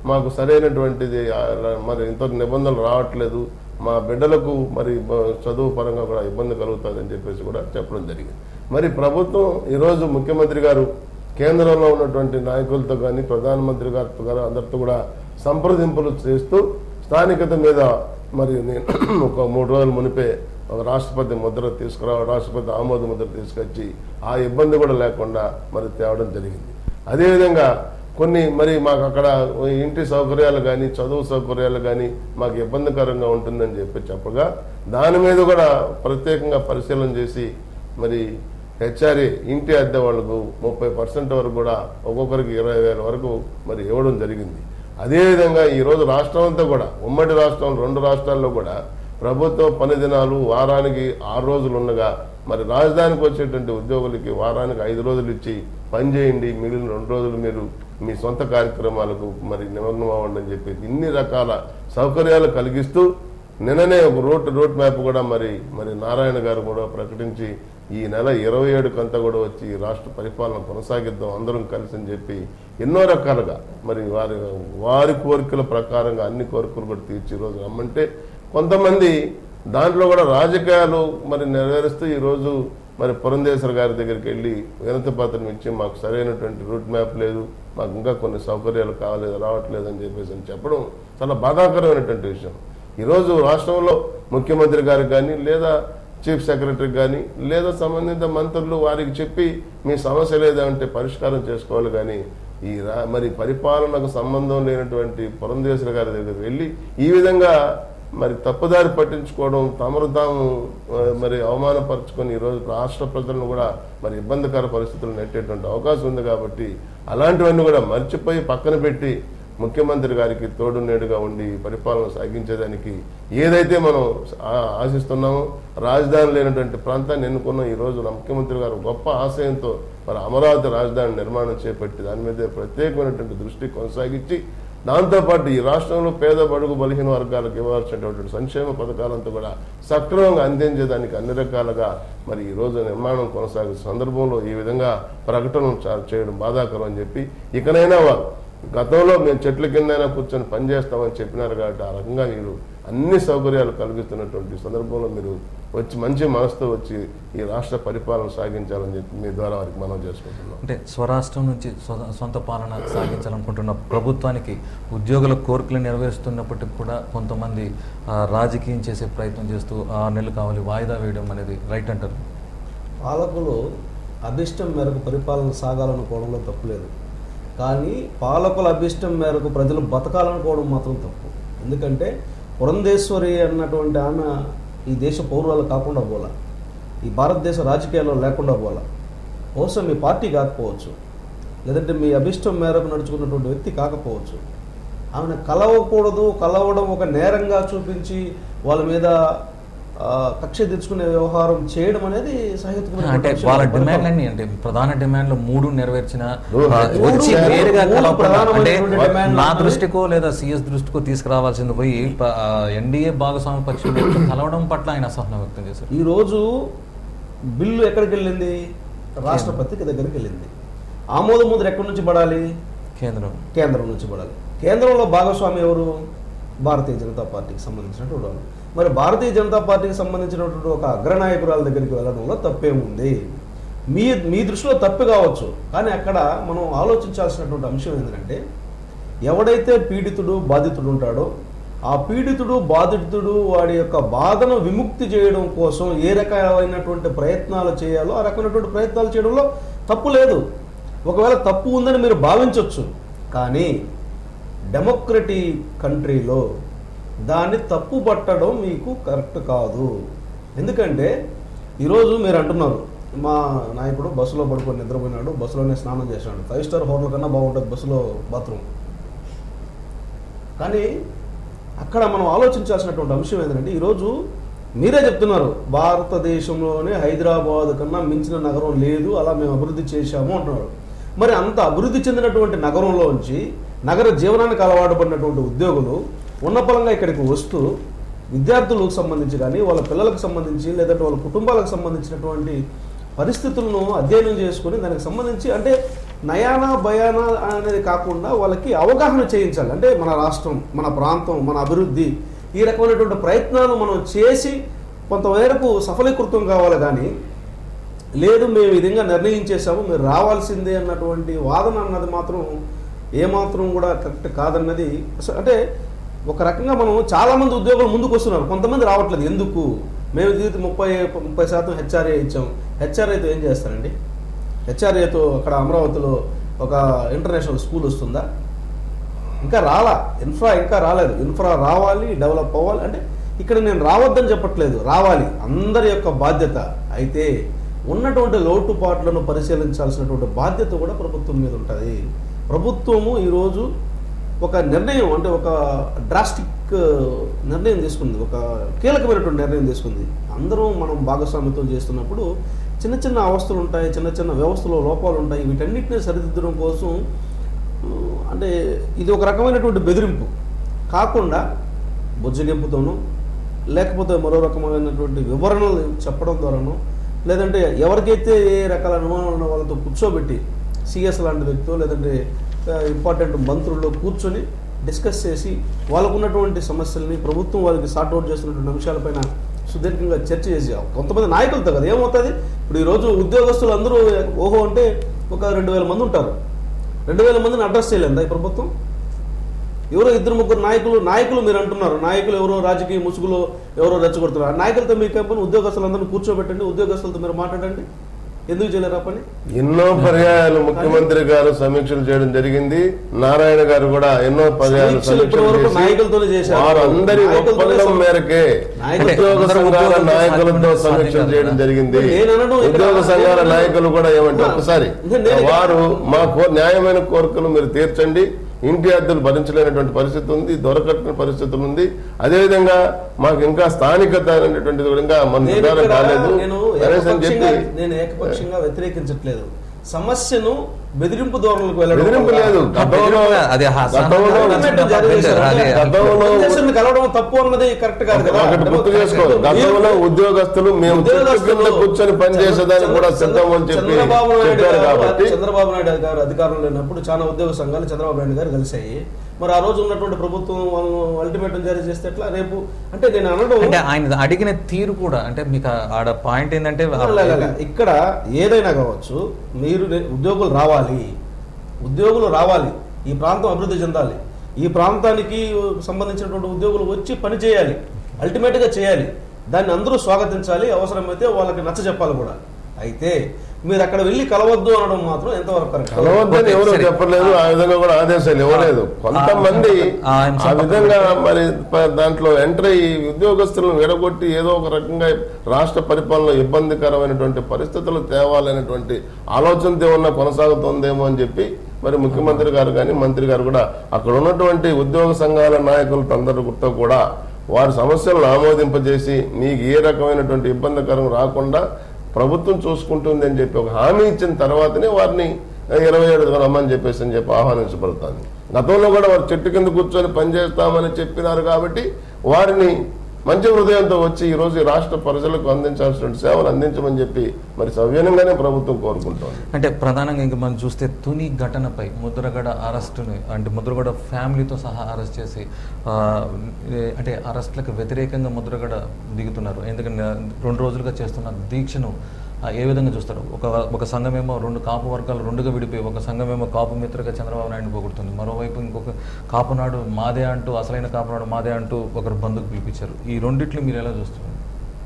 మాకు సరైనటువంటిది మరి ఇంత నిబంధనలు రావట్లేదు, మా బిడ్డలకు మరి చదువు పరంగా కూడా ఇబ్బంది కలుగుతుందని చెప్పేసి కూడా చెప్పడం జరిగింది. మరి ప్రభుత్వం ఈరోజు ముఖ్యమంత్రి గారు కేంద్రంలో ఉన్నటువంటి నాయకులతో కానీ ప్రధానమంత్రి గారితో కానీ అందరితో కూడా సంప్రదింపులు చేస్తూ స్థానికత మీద మరి నేను ఒక మూడు రోజుల మునిపే ఒక రాష్ట్రపతి ముద్ర తీసుకురా రాష్ట్రపతి ఆమోద ముద్ర తీసుకొచ్చి ఆ ఇబ్బంది కూడా లేకుండా మరి తేవడం జరిగింది. అదేవిధంగా కొన్ని మరి మాకు అక్కడ ఇంటి సౌకర్యాలు కానీ చదువు సౌకర్యాలు కానీ మాకు ఇబ్బందికరంగా ఉంటుందని చెప్పి చెప్పగా దాని మీద కూడా ప్రత్యేకంగా పరిశీలన చేసి మరి హెచ్ఆర్ఏ ఇంటి అద్దె వాళ్లకు ముప్పై పర్సెంట్ వరకు కూడా ఒక్కొక్కరికి ఇరవై వేల వరకు మరి ఇవ్వడం జరిగింది. అదేవిధంగా ఈరోజు రాష్ట్రం అంతా కూడా ఉమ్మడి రాష్ట్రం రెండు రాష్ట్రాల్లో కూడా ప్రభుత్వ పని దినాలు వారానికి ఆరు రోజులు ఉండగా మరి రాజధానికి వచ్చేటువంటి ఉద్యోగులకి వారానికి ఐదు రోజులు ఇచ్చి పని చేయండి, మిగిలిన రెండు రోజులు మీరు మీ సొంత కార్యక్రమాలకు మరి నిమగ్నం అవ్వండి అని చెప్పి ఇన్ని రకాల సౌకర్యాలు కలిగిస్తూ నిన్ననే ఒక రూట్ రూట్ మ్యాప్ కూడా మరి మరి నారాయణ గారు కూడా ప్రకటించి ఈ నెల ఇరవై ఏడుకంతా కూడా వచ్చి రాష్ట్ర పరిపాలన కొనసాగిద్దాం అందరం కలిసి అని చెప్పి ఎన్నో రకాలుగా మరి వారి వారి కోరికల ప్రకారంగా అన్ని కోరికలు కూడా తీర్చి ఈరోజు రమ్మంటే కొంతమంది దాంట్లో కూడా రాజకీయాలు మరి నెరవేరుస్తూ ఈరోజు మరి పురంధేశ్వర గారి దగ్గరికి వెళ్ళి వినతి పత్రం ఇచ్చి మాకు సరైనటువంటి రూట్ మ్యాప్ లేదు, మాకు ఇంకా కొన్ని సౌకర్యాలు కావలేదు రావట్లేదు అని చెప్పేసి అని చెప్పడం చాలా బాధాకరమైనటువంటి విషయం. ఈరోజు రాష్ట్రంలో ముఖ్యమంత్రి గారికి కానీ లేదా చీఫ్ సెక్రటరీకి కానీ లేదా సంబంధిత మంత్రులు వారికి చెప్పి మీ సమస్య లేదంటే పరిష్కారం చేసుకోవాలి. కానీ ఈ మరి పరిపాలనకు సంబంధం లేనటువంటి పురంధేశ్వర గారి దగ్గరికి వెళ్ళి ఈ విధంగా మరి తప్పుదారి పట్టించుకోవడం, తమరు తాము మరి అవమానపరుచుకొని ఈరోజు రాష్ట్ర ప్రజలను కూడా మరి ఇబ్బందికర పరిస్థితులు నెట్టేటువంటి అవకాశం ఉంది. కాబట్టి అలాంటివన్నీ కూడా మర్చిపోయి పక్కన పెట్టి ముఖ్యమంత్రి గారికి తోడు నేడుగా ఉండి పరిపాలన సాగించేదానికి ఏదైతే మనం ఆశిస్తున్నామో రాజధాని లేనటువంటి ప్రాంతాన్ని ఎన్నుకున్నాం. ఈరోజు ముఖ్యమంత్రి గారు గొప్ప ఆశయంతో మరి అమరావతి రాజధాని నిర్మాణం చేపట్టి దాని మీద ప్రత్యేకమైనటువంటి దృష్టి కొనసాగించి దాంతోపాటు ఈ రాష్ట్రంలో పేద బడుగు బలహీన వర్గాలకు ఇవ్వాల్సినటువంటి సంక్షేమ పథకాలంతా కూడా సక్రమంగా అందించేదానికి అన్ని రకాలుగా మరి ఈ రోజు నిర్మాణం కొనసాగే సందర్భంలో ఈ విధంగా ప్రకటనలు చేయడం బాధాకరం అని చెప్పి ఇకనైనా వారు గతంలో మేము చెట్ల కిందైనా కూర్చొని పనిచేస్తామని చెప్పినారు. కాబట్టి ఆ రకంగా మీరు అన్ని సౌకర్యాలు కలిగిస్తున్నటువంటి సందర్భంలో మీరు వచ్చి మంచి మనసుతో వచ్చి ఈ రాష్ట్ర పరిపాలన సాగించాలని చెప్పి మీ ద్వారా వారికి మనం చేసుకుంటున్నాం. అంటే స్వరాష్ట్రం నుంచి సొంత పాలన సాగించాలనుకుంటున్న ప్రభుత్వానికి ఉద్యోగుల కోరికలు నెరవేరుస్తున్నప్పటికీ కూడా కొంతమంది రాజకీయం చేసే ప్రయత్నం చేస్తూ ఆరు నెలలు కావాలి వాయిదా వేయడం అనేది రైట్ అంటారు. పాలకులు అభిష్టం మేరకు పరిపాలన సాగాలనుకోవడంలో తప్పులేదు, కానీ పాలకుల అభిష్టం మేరకు ప్రజలు బతకాలనుకోవడం మాత్రం తప్పు. ఎందుకంటే పురంధేశ్వరి అన్నటువంటి ఆమె ఈ దేశ పౌరులు కాకుండా పోలా, ఈ భారతదేశ రాజకీయాల్లో లేకుండా పోలా. బహుశా మీ పార్టీ కాకపోవచ్చు, లేదంటే మీ అభిష్టం మేరకు నడుచుకున్నటువంటి వ్యక్తి కాకపోవచ్చు. ఆమెను కలవకూడదు, కలవడం ఒక నేరంగా చూపించి వాళ్ళ మీద కక్ష తెచ్చుకునే వ్యవహారం చేయడం అనేది సహేతుకమైన. అంటే వాళ్ళ డిమాండ్లన్నీ అంటే ప్రధాన డిమాండ్లు మూడు నెరవేర్చిన నా దృష్టికో లేదా సిఎస్ దృష్టికో తీసుకురావాల్సింది పోయి ఎన్డీఏ భాగస్వామ్య పక్షం కలవడం పట్ల ఆయన అసహనం వ్యక్తం చేశారు. ఈ రోజు బిల్లు ఎక్కడికి వెళ్ళింది? రాష్ట్రపతికి దగ్గరికి వెళ్ళింది. ఆమోద ముద్ర ఎక్కడి నుంచి పడాలి? కేంద్రం కేంద్రం నుంచి పడాలి. కేంద్రంలో భాగస్వామి ఎవరు? భారతీయ జనతా పార్టీకి సంబంధించినటువంటి వాళ్ళు. మరి భారతీయ జనతా పార్టీకి సంబంధించినటువంటి ఒక అగ్రనాయకురాల దగ్గరికి వెళ్ళడంలో తప్పేముంది? మీ మీ దృష్టిలో తప్పు కావచ్చు, కానీ అక్కడ మనం ఆలోచించాల్సినటువంటి అంశం ఏంటంటే ఎవడైతే పీడితుడు బాధితుడు ఉంటాడో ఆ పీడితుడు బాధితుడు వాడి యొక్క బాధను విముక్తి చేయడం కోసం ఏ రకమైనటువంటి ప్రయత్నాలు చేయాలో ఆ రకమైనటువంటి ప్రయత్నాలు చేయడంలో తప్పు లేదు. ఒకవేళ తప్పు ఉందని మీరు భావించవచ్చు, కానీ డెమోక్రటిక్ కంట్రీలో దాన్ని తప్పు పట్టడం మీకు కరెక్ట్ కాదు. ఎందుకంటే ఈరోజు మీరు అంటున్నారు మా నాయకుడు బస్సులో పడుకొని నిద్రపోయినాడు, బస్సులోనే స్నానం చేశాడు, ఫైవ్ స్టార్ హోటల్ కన్నా బాగుంటుంది బస్సులో బాత్రూమ్. కానీ అక్కడ మనం ఆలోచించాల్సినటువంటి అంశం ఏంటంటే ఈరోజు మీరే చెప్తున్నారు భారతదేశంలోనే హైదరాబాద్ కన్నా మించిన నగరం లేదు, అలా మేము అభివృద్ధి చేశాము అంటున్నారు. మరి అంత అభివృద్ధి చెందినటువంటి నగరంలోంచి నగర జీవనానికి అలవాటు పడినటువంటి ఉద్యోగులు ఉన్నపలంగా ఇక్కడికి వస్తూ విద్యార్థులకు సంబంధించి కానీ వాళ్ళ పిల్లలకు సంబంధించి లేదంటే వాళ్ళ కుటుంబాలకు సంబంధించినటువంటి పరిస్థితులను అధ్యయనం చేసుకుని దానికి సంబంధించి అంటే నయానా భయానా అనేది కాకుండా వాళ్ళకి అవగాహన చేయించాలి. అంటే మన రాష్ట్రం, మన ప్రాంతం, మన అభివృద్ధి, ఈ రకమైనటువంటి ప్రయత్నాలు మనం చేసి కొంతమేరకు సఫలీకృతం కావాలి. కానీ లేదు మేము ఈ విధంగా నిర్ణయించేసాము, మీరు రావాల్సిందే అన్నటువంటి వాదన అన్నది మాత్రం ఏమాత్రం కూడా కరెక్ట్ కాదన్నది. అంటే ఒక రకంగా మనం చాలామంది ఉద్యోగులు ముందుకు వస్తున్నారు, కొంతమంది రావట్లేదు. ఎందుకు? మేము దీనికి ముప్పై ముప్పై శాతం హెచ్ఆర్ఏ ఇచ్చాం. హెచ్ఆర్ఏతో ఏం చేస్తారండి? హెచ్ఆర్ఏతో అక్కడ అమరావతిలో ఒక ఇంటర్నేషనల్ స్కూల్ వస్తుందా? ఇంకా రాలా. ఇన్ఫ్రా ఇంకా రాలేదు. ఇన్ఫ్రా రావాలి, డెవలప్ అవ్వాలి. అంటే ఇక్కడ నేను రావద్దని చెప్పట్లేదు, రావాలి, అందరి యొక్క బాధ్యత. అయితే ఉన్నటువంటి లోటుపాట్లను పరిశీలించాల్సినటువంటి బాధ్యత కూడా ప్రభుత్వం మీద ఉంటుంది. ప్రభుత్వము ఈరోజు ఒక నిర్ణయం, అంటే ఒక డ్రాస్టిక్ నిర్ణయం తీసుకుంది, ఒక కీలకమైనటువంటి నిర్ణయం తీసుకుంది. అందరూ మనం భాగస్వామ్యతం చేస్తున్నప్పుడు చిన్న చిన్న అవస్థలు ఉంటాయి, చిన్న చిన్న వ్యవస్థలో లోపాలు ఉంటాయి. వీటన్నిటిని సరిదిద్దడం కోసం అంటే ఇది ఒక రకమైనటువంటి బెదిరింపు కాకుండా బుజ్జగింపుతోనూ, లేకపోతే మరో రకమైనటువంటి వివరణలు చెప్పడం ద్వారానో, లేదంటే ఎవరికైతే ఏ రకాల అనుమానాలు ఉన్న వాళ్ళతో కూర్చోబెట్టి సిఎస్ లాంటి వ్యక్తితో, లేదంటే ఇంపార్టెంట్ మంత్రుల్లో కూర్చొని డిస్కస్ చేసి వాళ్ళకు ఉన్నటువంటి సమస్యల్ని ప్రభుత్వం వాళ్ళకి సార్ట్అవుట్ చేస్తున్నటువంటి అంశాలపైన సుదీర్ఘంగా చర్చ చేసి కొంతమంది నాయకులతో కదా ఏమవుతుంది. ఇప్పుడు ఈరోజు ఉద్యోగస్తులు అందరూ ఓహో అంటే ఒక రెండు వేల మంది ఉంటారు. రెండు వేల మందిని అడ్రస్ చేయలేదా ఈ ప్రభుత్వం? ఎవరో ఇద్దరు ముగ్గురు నాయకులు నాయకులు మీరు అంటున్నారు, నాయకులు ఎవరో రాజకీయ ముసుగులో ఎవరో రెచ్చగొడుతున్నారు. నాయకులతో మీ కంపెనీ ఉద్యోగస్తులందరూ కూర్చోబెట్టండి, ఉద్యోగస్తులతో మీరు మాట్లాడండి. ఎందుకు చేయలేరా పని? ఎన్నో పర్యాయాలు ముఖ్యమంత్రి గారు సమీక్షలు చేయడం జరిగింది. నారాయణ గారు కూడా ఎన్నో పర్యాయాలు నాయకులతో చేశారు. వారందరి ఒప్పందం మేరకే ఉద్యోగ సంఘాల నాయకులతో సమీక్షలు చేయడం జరిగింది. ఉద్యోగ సంఘాల నాయకులు కూడా ఏమంటే ఒకసారి వారు మా న్యాయమైన కోరికలు మీరు తీర్చండి, ఇంటి అద్దెలు భరించలేనటువంటి పరిస్థితి ఉంది, దొరకట్టిన పరిస్థితులు ఉంది. అదేవిధంగా మాకు ఇంకా స్థానికత అనేటువంటిది కూడా మన నిర్ధారణ కాలేదు. నేను ఏకపక్షంగా వ్యతిరేకించట్లేదు, సమస్యను బెదిరింపు ధోరణులకు వెళ్ళడం లేదు. కలవడం తప్పు అన్నది కరెక్ట్ కాదు కదా. గుర్తు చేసుకో, గతంలో ఉద్యోగస్తులు మేము కూర్చొని పనిచేసేదానికి కూడా సిద్ధం అని చెప్పి చెప్పారు కాబట్టి చంద్రబాబు నాయుడు గారు అధికారంలో లేనప్పుడు చాలా ఉద్యోగ సంఘాలు చంద్రబాబు నాయుడు గారు కలిసాయి. మరి ఆ రోజు ఉన్నటువంటి ప్రభుత్వం అల్టిమేటం జారీ చేస్తే ఎట్లా రేపు? అంటే నేను అనడం అంటే ఆయన అడిగిన తీరు కూడా అంటే మీకు ఆడ పాయింట్ ఏంటంటే ఇక్కడ ఏదైనా కావచ్చు, మీరు ఉద్యోగులు రావాలి, ఉద్యోగులు రావాలి, ఈ ప్రాంతం అభివృద్ధి చెందాలి, ఈ ప్రాంతానికి సంబంధించినటువంటి ఉద్యోగులు వచ్చి పని చేయాలి, అల్టిమేట్గా చేయాలి. దాన్ని అందరూ స్వాగతించాలి, అవసరమైతే వాళ్ళకి నచ్చ చెప్పాలి కూడా. అయితే మీరు అక్కడ వెళ్ళి కలవద్దు అనడం మాత్రం ఎంతవరకు కరెక్ట్? కలవద్దని ఎవరు చెప్పలేదు, ఆ విధంగా కూడా ఆదేశాలు ఇవ్వలేదు. కొంతమంది ఆ విధంగా మరి దాంట్లో ఎంటర్ అయ్యి ఉద్యోగస్తులను విడగొట్టి ఏదో ఒక రకంగా రాష్ట్ర పరిపాలనలో ఇబ్బందికరమైనటువంటి పరిస్థితులు తేవాలనేటువంటి ఆలోచనతో ఉన్న కొనసాగుతుందేమో అని చెప్పి మరి ముఖ్యమంత్రి గారు కానీ మంత్రి గారు కూడా అక్కడ ఉన్నటువంటి ఉద్యోగ సంఘాల నాయకులతో అందరితో కూడా వారి సమస్యలను ఆమోదింపజేసి మీకు ఏ రకమైనటువంటి ఇబ్బందికరం రాకుండా ప్రభుత్వం చూసుకుంటుంది అని చెప్పి ఒక హామీ ఇచ్చిన తర్వాతనే వారిని ఇరవై ఏడు రమ్మని చెప్పేసి అని చెప్పి ఆహ్వానించబడుతుంది. గతంలో కూడా వారు చెట్టు కింద కూర్చొని పనిచేస్తామని చెప్పినారు కాబట్టి వారిని మంచి హృదయంతో వచ్చి ఈరోజు రాష్ట్ర ప్రజలకు అందించాల్సిన సేవలు అందించమని చెప్పి మరి సవ్యంగానే ప్రభుత్వం కోరుకుంటోంది. అంటే ప్రధానంగా ఇంకా మనం చూస్తే తుని ఘటనపై ముద్రగడ అరెస్టుని అంటే ముద్రగడ ఫ్యామిలీతో సహా అరెస్ట్ చేసి అంటే అరెస్టులకు వ్యతిరేకంగా ముద్రగడ దిగుతున్నారు. ఎందుకంటే రెండు రోజులుగా చేస్తున్న దీక్షను ఏ విధంగా చూస్తారు? ఒక ఒక సంఘమేమో రెండు కాపు వర్గాలు రెండుగా విడిపోయి ఒక సంఘమేమో కాపు మిత్రగా చంద్రబాబు నాయుడు పోగొడుతుంది, మరోవైపు ఇంకొక కాపునాడు మాదే అంటూ అసలైన కాపునాడు మాదే అంటూ ఒకరు బంధుకు పిలిపించారు. ఈ రెండిట్లు మీరు ఎలా చూస్తున్నారు?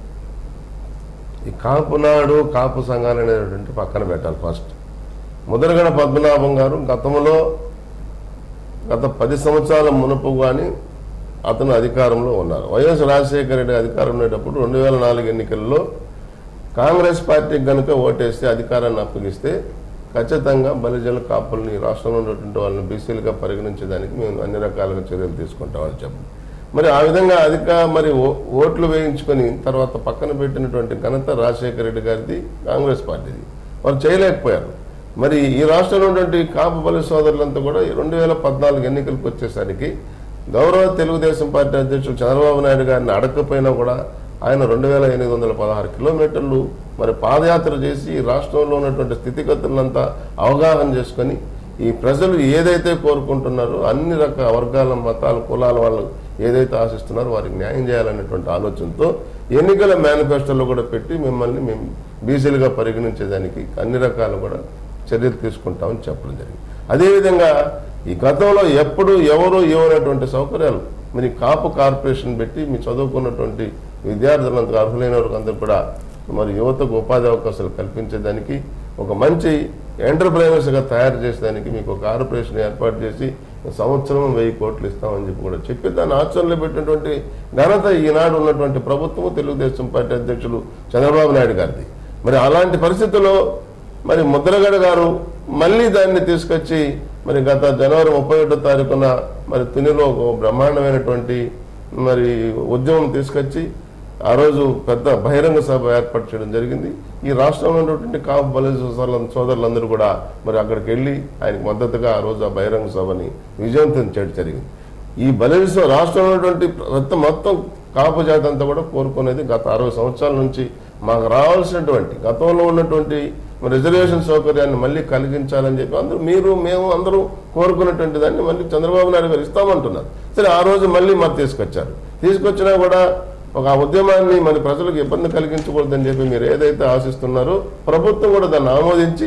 ఈ కాపునాడు కాపు సంఘాలు అనేటువంటి పక్కన పెట్టాలి. ఫస్ట్ ముద్రగడ పద్మనాభం గారు గతంలో గత పది సంవత్సరాల మునుపు కానీ అతను అధికారంలో ఉన్నారు. వైఎస్ రాజశేఖర రెడ్డి అధికారం ఉండేటప్పుడు రెండు వేల నాలుగు ఎన్నికల్లో కాంగ్రెస్ పార్టీకి కనుక ఓటేస్తే అధికారాన్ని అప్పగిస్తే ఖచ్చితంగా బలిజల కాపుల్ని రాష్ట్రంలో ఉన్నటువంటి వాళ్ళని బీసీలుగా పరిగణించేదానికి మేము అన్ని రకాలుగా చర్యలు తీసుకుంటామని చెప్పి మరి ఆ విధంగా అధిక మరి ఓట్లు వేయించుకొని తర్వాత పక్కన పెట్టినటువంటి ఘనత రాజశేఖర రెడ్డి గారిది, కాంగ్రెస్ పార్టీది. వారు చేయలేకపోయారు. మరి ఈ రాష్ట్రంలో ఉన్నటువంటి కాపు బలి సోదరులంతా కూడా రెండు వేల పద్నాలుగు ఎన్నికలకు వచ్చేసరికి గౌరవ తెలుగుదేశం పార్టీ అధ్యక్షుడు చంద్రబాబు నాయుడు గారిని అడగకపోయినా కూడా ఆయన రెండు వేల ఎనిమిది వందల పదహారు కిలోమీటర్లు మరి పాదయాత్ర చేసి రాష్ట్రంలో ఉన్నటువంటి స్థితిగతులంతా అవగాహన చేసుకొని ఈ ప్రజలు ఏదైతే కోరుకుంటున్నారో అన్ని రకాల వర్గాల మతాల కులాల వాళ్ళు ఏదైతే ఆశిస్తున్నారో వారికి న్యాయం చేయాలనేటువంటి ఆలోచనతో ఎన్నికల మేనిఫెస్టోలో కూడా పెట్టి మిమ్మల్ని మేము బీసీలుగా పరిగణించేదానికి అన్ని రకాలు కూడా చర్యలు తీసుకుంటామని చెప్పడం జరిగింది. అదేవిధంగా ఈ గతంలో ఎప్పుడు ఎవరు ఇవ్వనటువంటి సౌకర్యాలు మరి కాపు కార్పొరేషన్ పెట్టి మీ చదువుకున్నటువంటి విద్యార్థులంతా అర్హులైన వారికి అందరూ కూడా మరి యువతకు ఉపాధి అవకాశాలు కల్పించేదానికి ఒక మంచి ఎంటర్ప్రైనర్స్గా తయారు చేసేదానికి మీకు ఒక కార్పొరేషన్ ఏర్పాటు చేసి సంవత్సరం వెయ్యి కోట్లు ఇస్తామని చెప్పి కూడా చెప్పి దాన్ని ఆచరణలో పెట్టినటువంటి ఘనత ఈనాడు ఉన్నటువంటి ప్రభుత్వము తెలుగుదేశం పార్టీ అధ్యక్షులు చంద్రబాబు నాయుడు గారిది. మరి అలాంటి పరిస్థితుల్లో మరి ముద్రగడ గారు మళ్ళీ దాన్ని తీసుకొచ్చి మరి గత జనవరి ముప్పై ఒకటో తారీఖున మరి తునిలో ఒక బ్రహ్మాండమైనటువంటి మరి ఉద్యమం తీసుకొచ్చి ఆ రోజు పెద్ద బహిరంగ సభ ఏర్పాటు చేయడం జరిగింది. ఈ రాష్ట్రంలో ఉన్నటువంటి కాపు బలిజ సోదరులందరూ కూడా మరి అక్కడికి వెళ్ళి ఆయనకు మద్దతుగా ఆ రోజు ఆ బహిరంగ సభని విజయవంతం చేయడం జరిగింది. ఈ బలిజ రాష్ట్రంలో ఉన్నటువంటి మొత్తం కాపు జాతి అంతా కూడా కోరుకునేది గత అరవై సంవత్సరాల నుంచి మాకు రావాల్సినటువంటి గతంలో ఉన్నటువంటి రిజర్వేషన్ సౌకర్యాన్ని మళ్ళీ కలిగించాలని చెప్పి అందరూ మీరు మేము అందరూ కోరుకున్నటువంటి దాన్ని మళ్ళీ చంద్రబాబు నాయుడు గారు ఇస్తామంటున్నారు. సరే ఆ రోజు మళ్ళీ మరి తీసుకొచ్చారు. తీసుకొచ్చినా కూడా ఒక ఉద్యమాన్ని మన ప్రజలకు ఇబ్బంది కలిగించకూడదని చెప్పి మీరు ఏదైతే ఆశిస్తున్నారో ప్రభుత్వం కూడా దాన్ని ఆమోదించి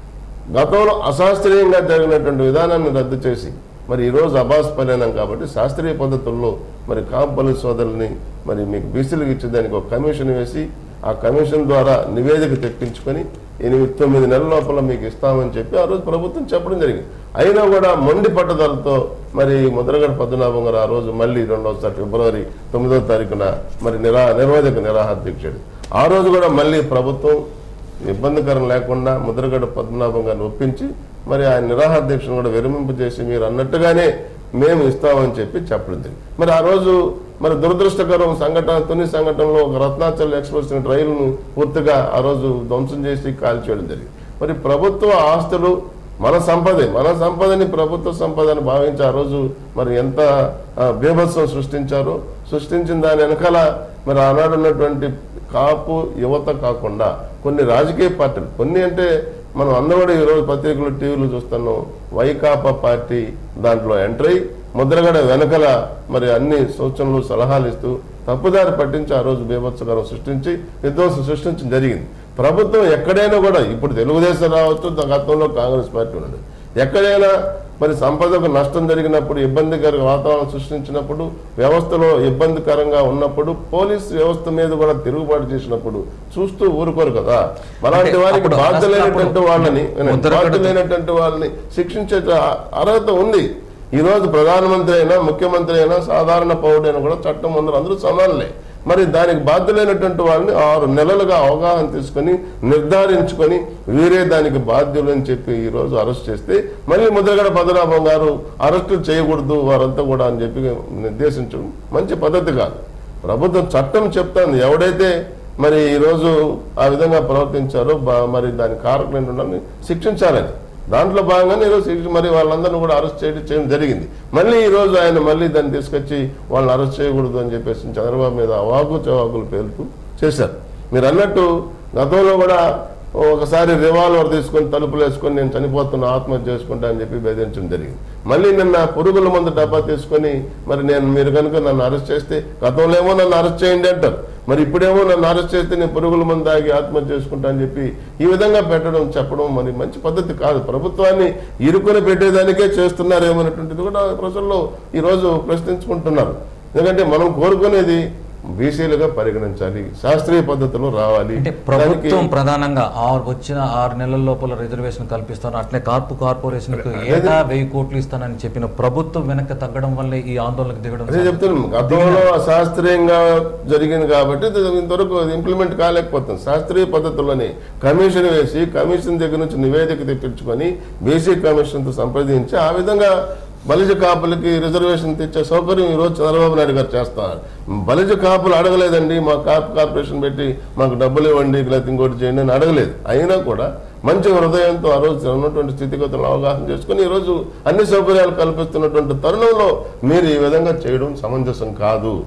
గతంలో అశాస్త్రీయంగా జరిగినటువంటి విధానాన్ని రద్దు చేసి మరి ఈరోజు అబాస్పలేనం కాబట్టి శాస్త్రీయ పద్ధతుల్లో మరి కాంపల్లి సోదరుల్ని మరి మీకు బీసీలకు ఇచ్చేదానికి ఒక కమిషన్ వేసి ఆ కమిషన్ ద్వారా నివేదిక తెప్పించుకొని ఎనిమిది తొమ్మిది నెలల లోపల మీకు ఇస్తామని చెప్పి ఆ రోజు ప్రభుత్వం చెప్పడం జరిగింది. అయినా కూడా మొండి పట్టుదలతో మరి ముద్రగడ పద్మనాభం గారు ఆ రోజు మళ్ళీ రెండవసారి ఫిబ్రవరి తొమ్మిదవ తారీఖున మరి నిరా నిరోధక నిరాహార దీక్ష ఆ రోజు కూడా మళ్ళీ ప్రభుత్వం ఇబ్బందికరం లేకుండా ముద్రగడ పద్మనాభం గారిని ఒప్పించి మరి ఆ నిరాహార దీక్షను కూడా విరమింపు చేసి మీరు అన్నట్టుగానే మేము ఇస్తామని చెప్పి చెప్పడం జరిగింది. మరి ఆ రోజు మరి దురదృష్టకరం సంఘటన తుని సంఘటనలో ఒక రత్నాచల్ ఎక్స్ప్రెస్ రైలును పూర్తిగా ఆ రోజు ధ్వంసం చేసి కాల్చేయడం జరిగింది. మరి ప్రభుత్వ ఆస్తులు మన సంపదే మన సంపదని ప్రభుత్వ సంపదని భావించి ఆ రోజు మరి ఎంత బీభత్సం సృష్టించారో సృష్టించిన దాని వెనకాల మరి ఆనాడు ఉన్నటువంటి కాపు యువత కాకుండా కొన్ని రాజకీయ పార్టీలు కొన్ని అంటే మనం అందరూ కూడా ఈరోజు పత్రికలు టీవీలు చూస్తున్నాం. వైకాపా పార్టీ దాంట్లో ఎంట్రై ముద్రగడ వెనకల మరి అన్ని సూచనలు సలహాలు ఇస్తూ తప్పుదారి పట్టించి ఆ రోజు బీభత్సకరం సృష్టించి విధ్వంసం సృష్టించడం జరిగింది. ప్రభుత్వం ఎక్కడైనా కూడా ఇప్పుడు తెలుగుదేశం రావచ్చు గతంలో కాంగ్రెస్ పార్టీ ఉన్నది ఎక్కడైనా మరి సంపదకు నష్టం జరిగినప్పుడు ఇబ్బందికర వాతావరణం సృష్టించినప్పుడు వ్యవస్థలో ఇబ్బందికరంగా ఉన్నప్పుడు పోలీస్ వ్యవస్థ మీద కూడా తిరుగుబాటు చేసినప్పుడు చూస్తూ ఊరుకోరు కదా. అలాంటి వారికి బాధ్యులైనటువంటి వాళ్ళని బాధ్యులైనటువంటి వాళ్ళని శిక్షించే అర్హత ఉంది. ఈ రోజు ప్రధానమంత్రి అయినా ముఖ్యమంత్రి అయినా సాధారణ పౌరుడైనా కూడా చట్టం ముందు అందరూ సమానలే. మరి దానికి బాధ్యులైనటువంటి వాళ్ళని ఆరు నెలలుగా అవగాహన తీసుకొని నిర్ధారించుకొని వీరే దానికి బాధ్యులు అని చెప్పి ఈ రోజు అరెస్ట్ చేస్తే మళ్ళీ ముద్రగడ పద్మనాభం గారు అరెస్టులు చేయకూడదు వారంతా కూడా అని చెప్పి నిర్దేశించడం మంచి పద్ధతి కాదు. ప్రభుత్వం చట్టం చెప్తాను ఎవడైతే మరి ఈరోజు ఆ విధంగా ప్రవర్తించారో మరి దాని కారకులైన శిక్షించాలని దాంట్లో భాగంగానే ఈరోజు మరి వాళ్ళందరినీ కూడా అరెస్ట్ చేయడం చేయడం జరిగింది. మళ్ళీ ఈరోజు ఆయన మళ్ళీ దాన్ని తీసుకొచ్చి వాళ్ళని అరెస్ట్ చేయకూడదు అని చెప్పేసి చంద్రబాబు మీద అవాకు చవాకులు పేలుతూ చేశారు. మీరు అన్నట్టు గతంలో కూడా ఒకసారి రివాల్వర్ తీసుకొని తలుపులు వేసుకొని నేను చనిపోతున్నా ఆత్మహత్య చేసుకుంటా అని చెప్పి బెదిరించడం జరిగింది. మళ్ళీ నిన్న పురుగుల మందు డబ్బా తీసుకొని మరి నేను మీరు కనుక నన్ను అరెస్ట్ చేస్తే గతంలో ఏమో నన్ను అరెస్ట్ చేయండి అంటారు, మరి ఇప్పుడేమో నన్ను అరెస్ట్ చేస్తే నేను పురుగుల మందు తాగి ఆత్మహత్య చేసుకుంటా అని చెప్పి ఈ విధంగా పెట్టడం చెప్పడం మరి మంచి పద్ధతి కాదు. ప్రభుత్వాన్ని ఇరుకుని పెట్టేదానికే చేస్తున్నారేమోనటువంటిది కూడా ప్రజల్లో ఈరోజు ప్రశ్నించుకుంటున్నారు. ఎందుకంటే మనం కోరుకునేది బీసీలుగా పరిగణించాలి, శాస్త్రీయ పద్ధతిలో రావాలి. అంటే ప్రభుత్వం ప్రధానంగా ఆరు వచ్చిన ఆరు నెలల లోపల రిజర్వేషన్ కల్పిస్తాను అట్లే కార్పు కార్పొరేషన్ ఏటా వెయ్యి కోట్లు ఇస్తానని చెప్పిన ప్రభుత్వం వెనక్కి తగ్గడం వల్లే ఈ ఆందోళనకు దిగడం. అదే చెప్తున్నాం గతంలో అశాస్త్రీయంగా జరిగింది కాబట్టి ఇంతవరకు ఇంప్లిమెంట్ కాలేకపోతుంది. శాస్త్రీయ పద్ధతుల్లోనే కమిషన్ వేసి కమిషన్ దగ్గర నుంచి నివేదిక తెప్పించుకొని బీసీ కమిషన్తో సంప్రదించి ఆ విధంగా బలిజ కాపులకి రిజర్వేషన్ తెచ్చే సౌకర్యం ఈరోజు చంద్రబాబు నాయుడు గారు చేస్తున్నారు. బలిజ కాపులు అడగలేదండి మా కాపు కార్పొరేషన్ పెట్టి మాకు డబ్బులు ఇవ్వండి లేకపోతే ఇంకోటి చేయండి అని అడగలేదు. అయినా కూడా మంచి హృదయంతో ఆ రోజు ఉన్నటువంటి స్థితిగతులను అవగాహన చేసుకుని ఈరోజు అన్ని సౌకర్యాలు కల్పిస్తున్నటువంటి తరుణంలో మీరు ఈ విధంగా చేయడం సమంజసం కాదు.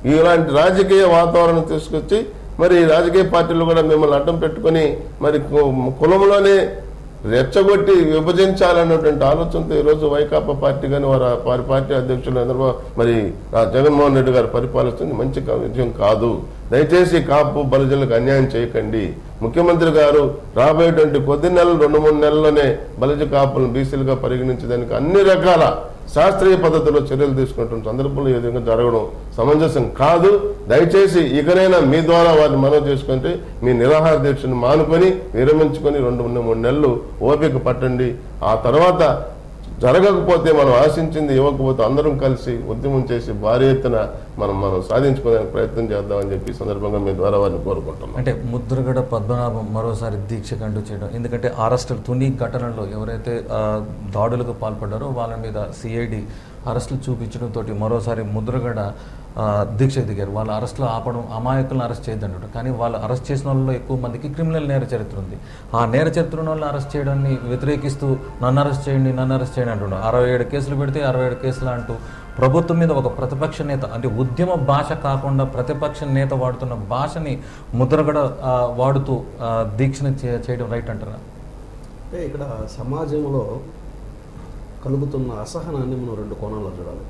ఇలాంటి రాజకీయ వాతావరణం తీసుకొచ్చి మరి రాజకీయ పార్టీలు కూడా మిమ్మల్ని అడ్డం పెట్టుకొని మరి కులంలోనే రెచ్చగొట్టి విభజించాలన్నటువంటి ఆలోచనతో ఈరోజు వైకాపా పార్టీ కానీ వారి వారి పార్టీ అధ్యక్షులు చంద్రబాబు మరి జగన్మోహన్ రెడ్డి గారు పరిపాలిస్తుంది మంచి విజయం కాదు. దయచేసి కాపు బలిజలకు అన్యాయం చేయకండి. ముఖ్యమంత్రి గారు రాబోయేటువంటి కొద్ది నెలలు రెండు మూడు నెలల్లోనే బలిజ కాపులను బీసీలుగా పరిగణించడానికి అన్ని రకాల శాస్త్రీయ పద్ధతిలో చర్యలు తీసుకున్నటువంటి సందర్భంలో ఈ విధంగా జరగడం సమంజసం కాదు. దయచేసి ఇకనైనా మీ ద్వారా వారిని మనవి చేసుకుంటే మీ నిరాహార దీక్షను మానుకొని విరమించుకొని రెండు మూడు నెలలు ఓపిక పట్టండి. ఆ తర్వాత జరగకపోతే మనం ఆశించింది ఇవ్వకపోతే అందరం కలిసి ఉద్యమం చేసి భారీ ఎత్తున మనం మనం సాధించుకోవడానికి ప్రయత్నం చేద్దామని చెప్పి సందర్భంగా మీ ద్వారా వారిని కోరుకుంటున్నాం. అంటే ముద్రగడ పద్మనాభం మరోసారి దీక్ష కంటూ చేయడం, ఎందుకంటే అరెస్టులు తుని ఘటనలో ఎవరైతే దాడులకు పాల్పడ్డారో వాళ్ళ మీద సిఐడి అరెస్టులు చూపించడంతో మరోసారి ముద్రగడ దీక్ష దిగారు. వాళ్ళ అరెస్టులు ఆపడం, అమాయకులను అరెస్ట్ చేయొద్దంటారు. కానీ వాళ్ళు అరెస్ట్ చేసిన వాళ్ళలో ఎక్కువ మందికి క్రిమినల్ నేర చరిత్ర ఉంది. ఆ నేర చరిత్ర ఉన్న వాళ్ళని అరెస్ట్ చేయడాన్ని వ్యతిరేకిస్తూ నన్ను అరెస్ట్ చేయండి నన్ను అరెస్ట్ చేయండి అంటున్నారు. అరవై ఏడు కేసులు పెడితే అరవై ఏడు కేసులు అంటూ ప్రభుత్వం మీద ఒక ప్రతిపక్ష నేత, అంటే ఉద్యమ భాష కాకుండా ప్రతిపక్ష నేత వాడుతున్న భాషని ముద్రగడ వాడుతూ దీక్షని చేయడం రైట్ అంటారా? అంటే ఇక్కడ సమాజంలో కలుగుతున్న అసహనాన్ని మనం రెండు కోణాల్లో చూడాలి.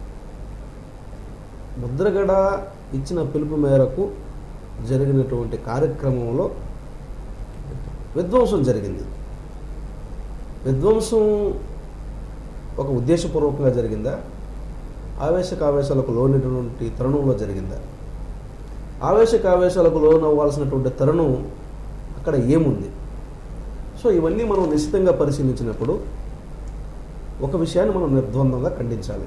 ముద్రగడ ఇచ్చిన పిలుపు మేరకు జరిగినటువంటి కార్యక్రమంలో విధ్వంసం జరిగింది. విధ్వంసం ఒక ఉద్దేశపూర్వకంగా జరిగిందా, ఆవేశకావేశాలకు లోనటువంటి తరుణంలో జరిగిందా? ఆవేశకావేశాలకు లోనవ్వాల్సినటువంటి తరుణం అక్కడ ఏముంది? సో ఇవన్నీ మనం నిశ్చితంగా పరిశీలించినప్పుడు ఒక విషయాన్ని మనం నిర్ద్వందంగా ఖండించాలి.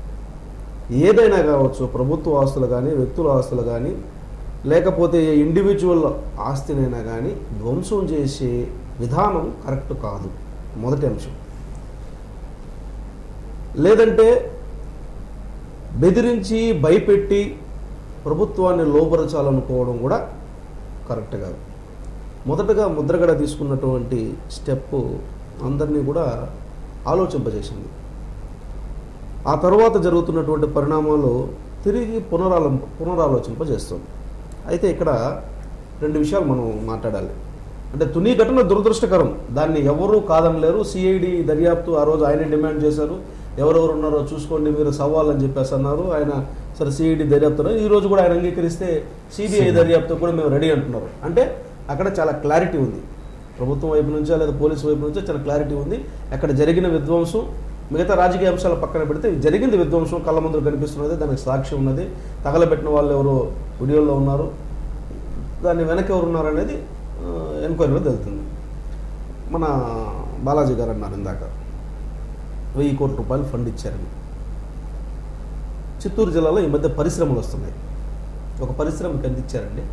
ఏదైనా కావచ్చు, ప్రభుత్వ ఆస్తులు కానీ వ్యక్తుల ఆస్తులు కానీ లేకపోతే ఇండివిజువల్ ఆస్తినైనా కానీ ధ్వంసం చేసే విధానం కరెక్ట్ కాదు, మొదటి అంశం. లేదంటే బెదిరించి భయపెట్టి ప్రభుత్వాన్ని లోపరచాలనుకోవడం కూడా కరెక్ట్ కాదు. మొదటగా ముద్రగడ తీసుకున్నటువంటి స్టెప్ అందరినీ కూడా ఆలోచింపజేసింది. ఆ తర్వాత జరుగుతున్నటువంటి పరిణామాలు తిరిగి పునరాలో పునరాలోచింపజేస్తుంది. అయితే ఇక్కడ రెండు విషయాలు మనం మాట్లాడాలి. అంటే తుని ఘటన దురదృష్టకరం, దాన్ని ఎవరూ కాదనలేరు. సిఐడి దర్యాప్తు ఆ రోజు ఆయన డిమాండ్ చేశారు, ఎవరెవరు ఉన్నారో చూసుకోండి మీరు సవాలని చెప్పేసి అన్నారు. ఆయన సరే సిఐడి దర్యాప్తు, ఈ రోజు కూడా ఆయన అంగీకరిస్తే సిబిఐ దర్యాప్తు కూడా మేము రెడీ అంటున్నారు. అంటే అక్కడ చాలా క్లారిటీ ఉంది, ప్రభుత్వం వైపు నుంచో లేదా పోలీసు వైపు నుంచో చాలా క్లారిటీ ఉంది. అక్కడ జరిగిన విధ్వంసం మిగతా రాజకీయ అంశాల పక్కన పెడితే జరిగింది విధ్వంసం కళ్ళ ముందు కనిపిస్తున్నది, దానికి సాక్ష్యం ఉన్నది, తగలబెట్టిన వాళ్ళు ఎవరు వీడియోలో ఉన్నారు, దాన్ని వెనక ఎవరు ఉన్నారు అనేది ఎంక్వైరీలో తెలుస్తుంది. మన బాలాజీ గారు అన్నారు ఇందాక వెయ్యి కోట్ల రూపాయలు ఫండ్ ఇచ్చారని. చిత్తూరు జిల్లాలో ఈ మధ్య పరిశ్రమలు వస్తున్నాయి. ఒక పరిశ్రమకి ఎంత ఇచ్చారండి?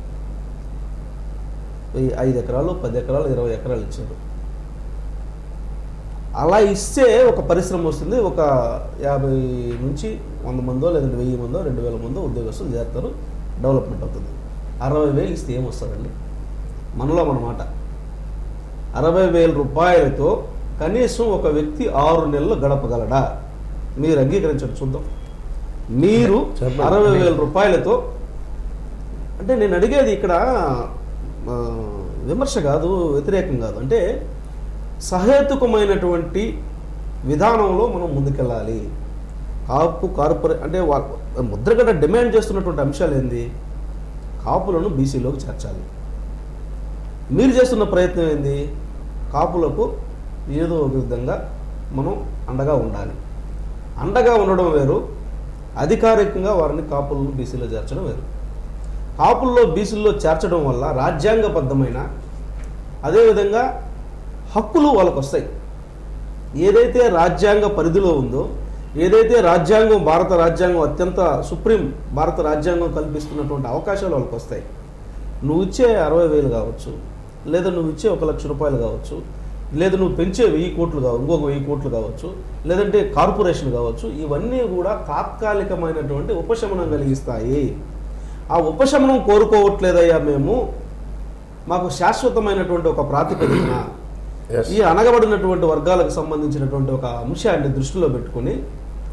వెయ్యి ఐదు ఎకరాలు పది ఎకరాలు ఇరవై ఎకరాలు ఇచ్చారు. అలా ఇస్తే ఒక పరిశ్రమ వస్తుంది, ఒక యాభై నుంచి వంద మందో లేదంటే వెయ్యి మందో రెండు వేల మందో ఉద్యోగస్తులు చేస్తారు, డెవలప్మెంట్ అవుతుంది. అరవై వేలు ఇస్తే ఏమొస్తుందండి? మనలో మన మాట. అరవై వేల రూపాయలతో కనీసం ఒక వ్యక్తి ఆరు నెలలు గడపగలడా? మీరు అంగీకరించండి చూద్దాం. మీరు అరవై వేల రూపాయలతో, అంటే నేను అడిగేది ఇక్కడ విమర్శ కాదు, వ్యతిరేకం కాదు, అంటే సహేతుకమైనటువంటి విధానంలో మనం ముందుకెళ్ళాలి. కాపు కార్పొరేట్ అంటే ముద్రగడ డిమాండ్ చేస్తున్నటువంటి అంశాలు ఏంది? కాపులను బీసీలోకి చేర్చాలి. మీరు చేస్తున్న ప్రయత్నం ఏంది? కాపులకు ఏదో ఒక విధంగా మనం అండగా ఉండాలి. అండగా ఉండడం వేరు, అధికారికంగా వారిని కాపులను బీసీలో చేర్చడం వేరు. కాపుల్లో బీసీల్లో చేర్చడం వల్ల రాజ్యాంగబద్ధమైన అదేవిధంగా హక్కులు వాళ్ళకు వస్తాయి. ఏదైతే రాజ్యాంగ పరిధిలో ఉందో, ఏదైతే రాజ్యాంగం భారత రాజ్యాంగం అత్యంత సుప్రీం భారత రాజ్యాంగం కల్పిస్తున్నటువంటి అవకాశాలు వాళ్ళకి వస్తాయి. నువ్వు ఇచ్చే అరవై వేలు కావచ్చు, లేదా నువ్వు ఇచ్చే ఒక లక్ష రూపాయలు కావచ్చు, లేదా నువ్వు పెంచే వెయ్యి కోట్లు కావచ్చు, ఇంకొక వెయ్యి కోట్లు కావచ్చు, లేదంటే కార్పొరేషన్ కావచ్చు, ఇవన్నీ కూడా తాత్కాలికమైనటువంటి ఉపశమనం కలిగిస్తాయి. ఆ ఉపశమనం కోరుకోవట్లేదయ్యా మేము, మాకు శాశ్వతమైనటువంటి ఒక ప్రాతిపదికన ఈ అనగబడినటువంటి వర్గాలకు సంబంధించినటువంటి ఒక అంశాన్ని దృష్టిలో పెట్టుకుని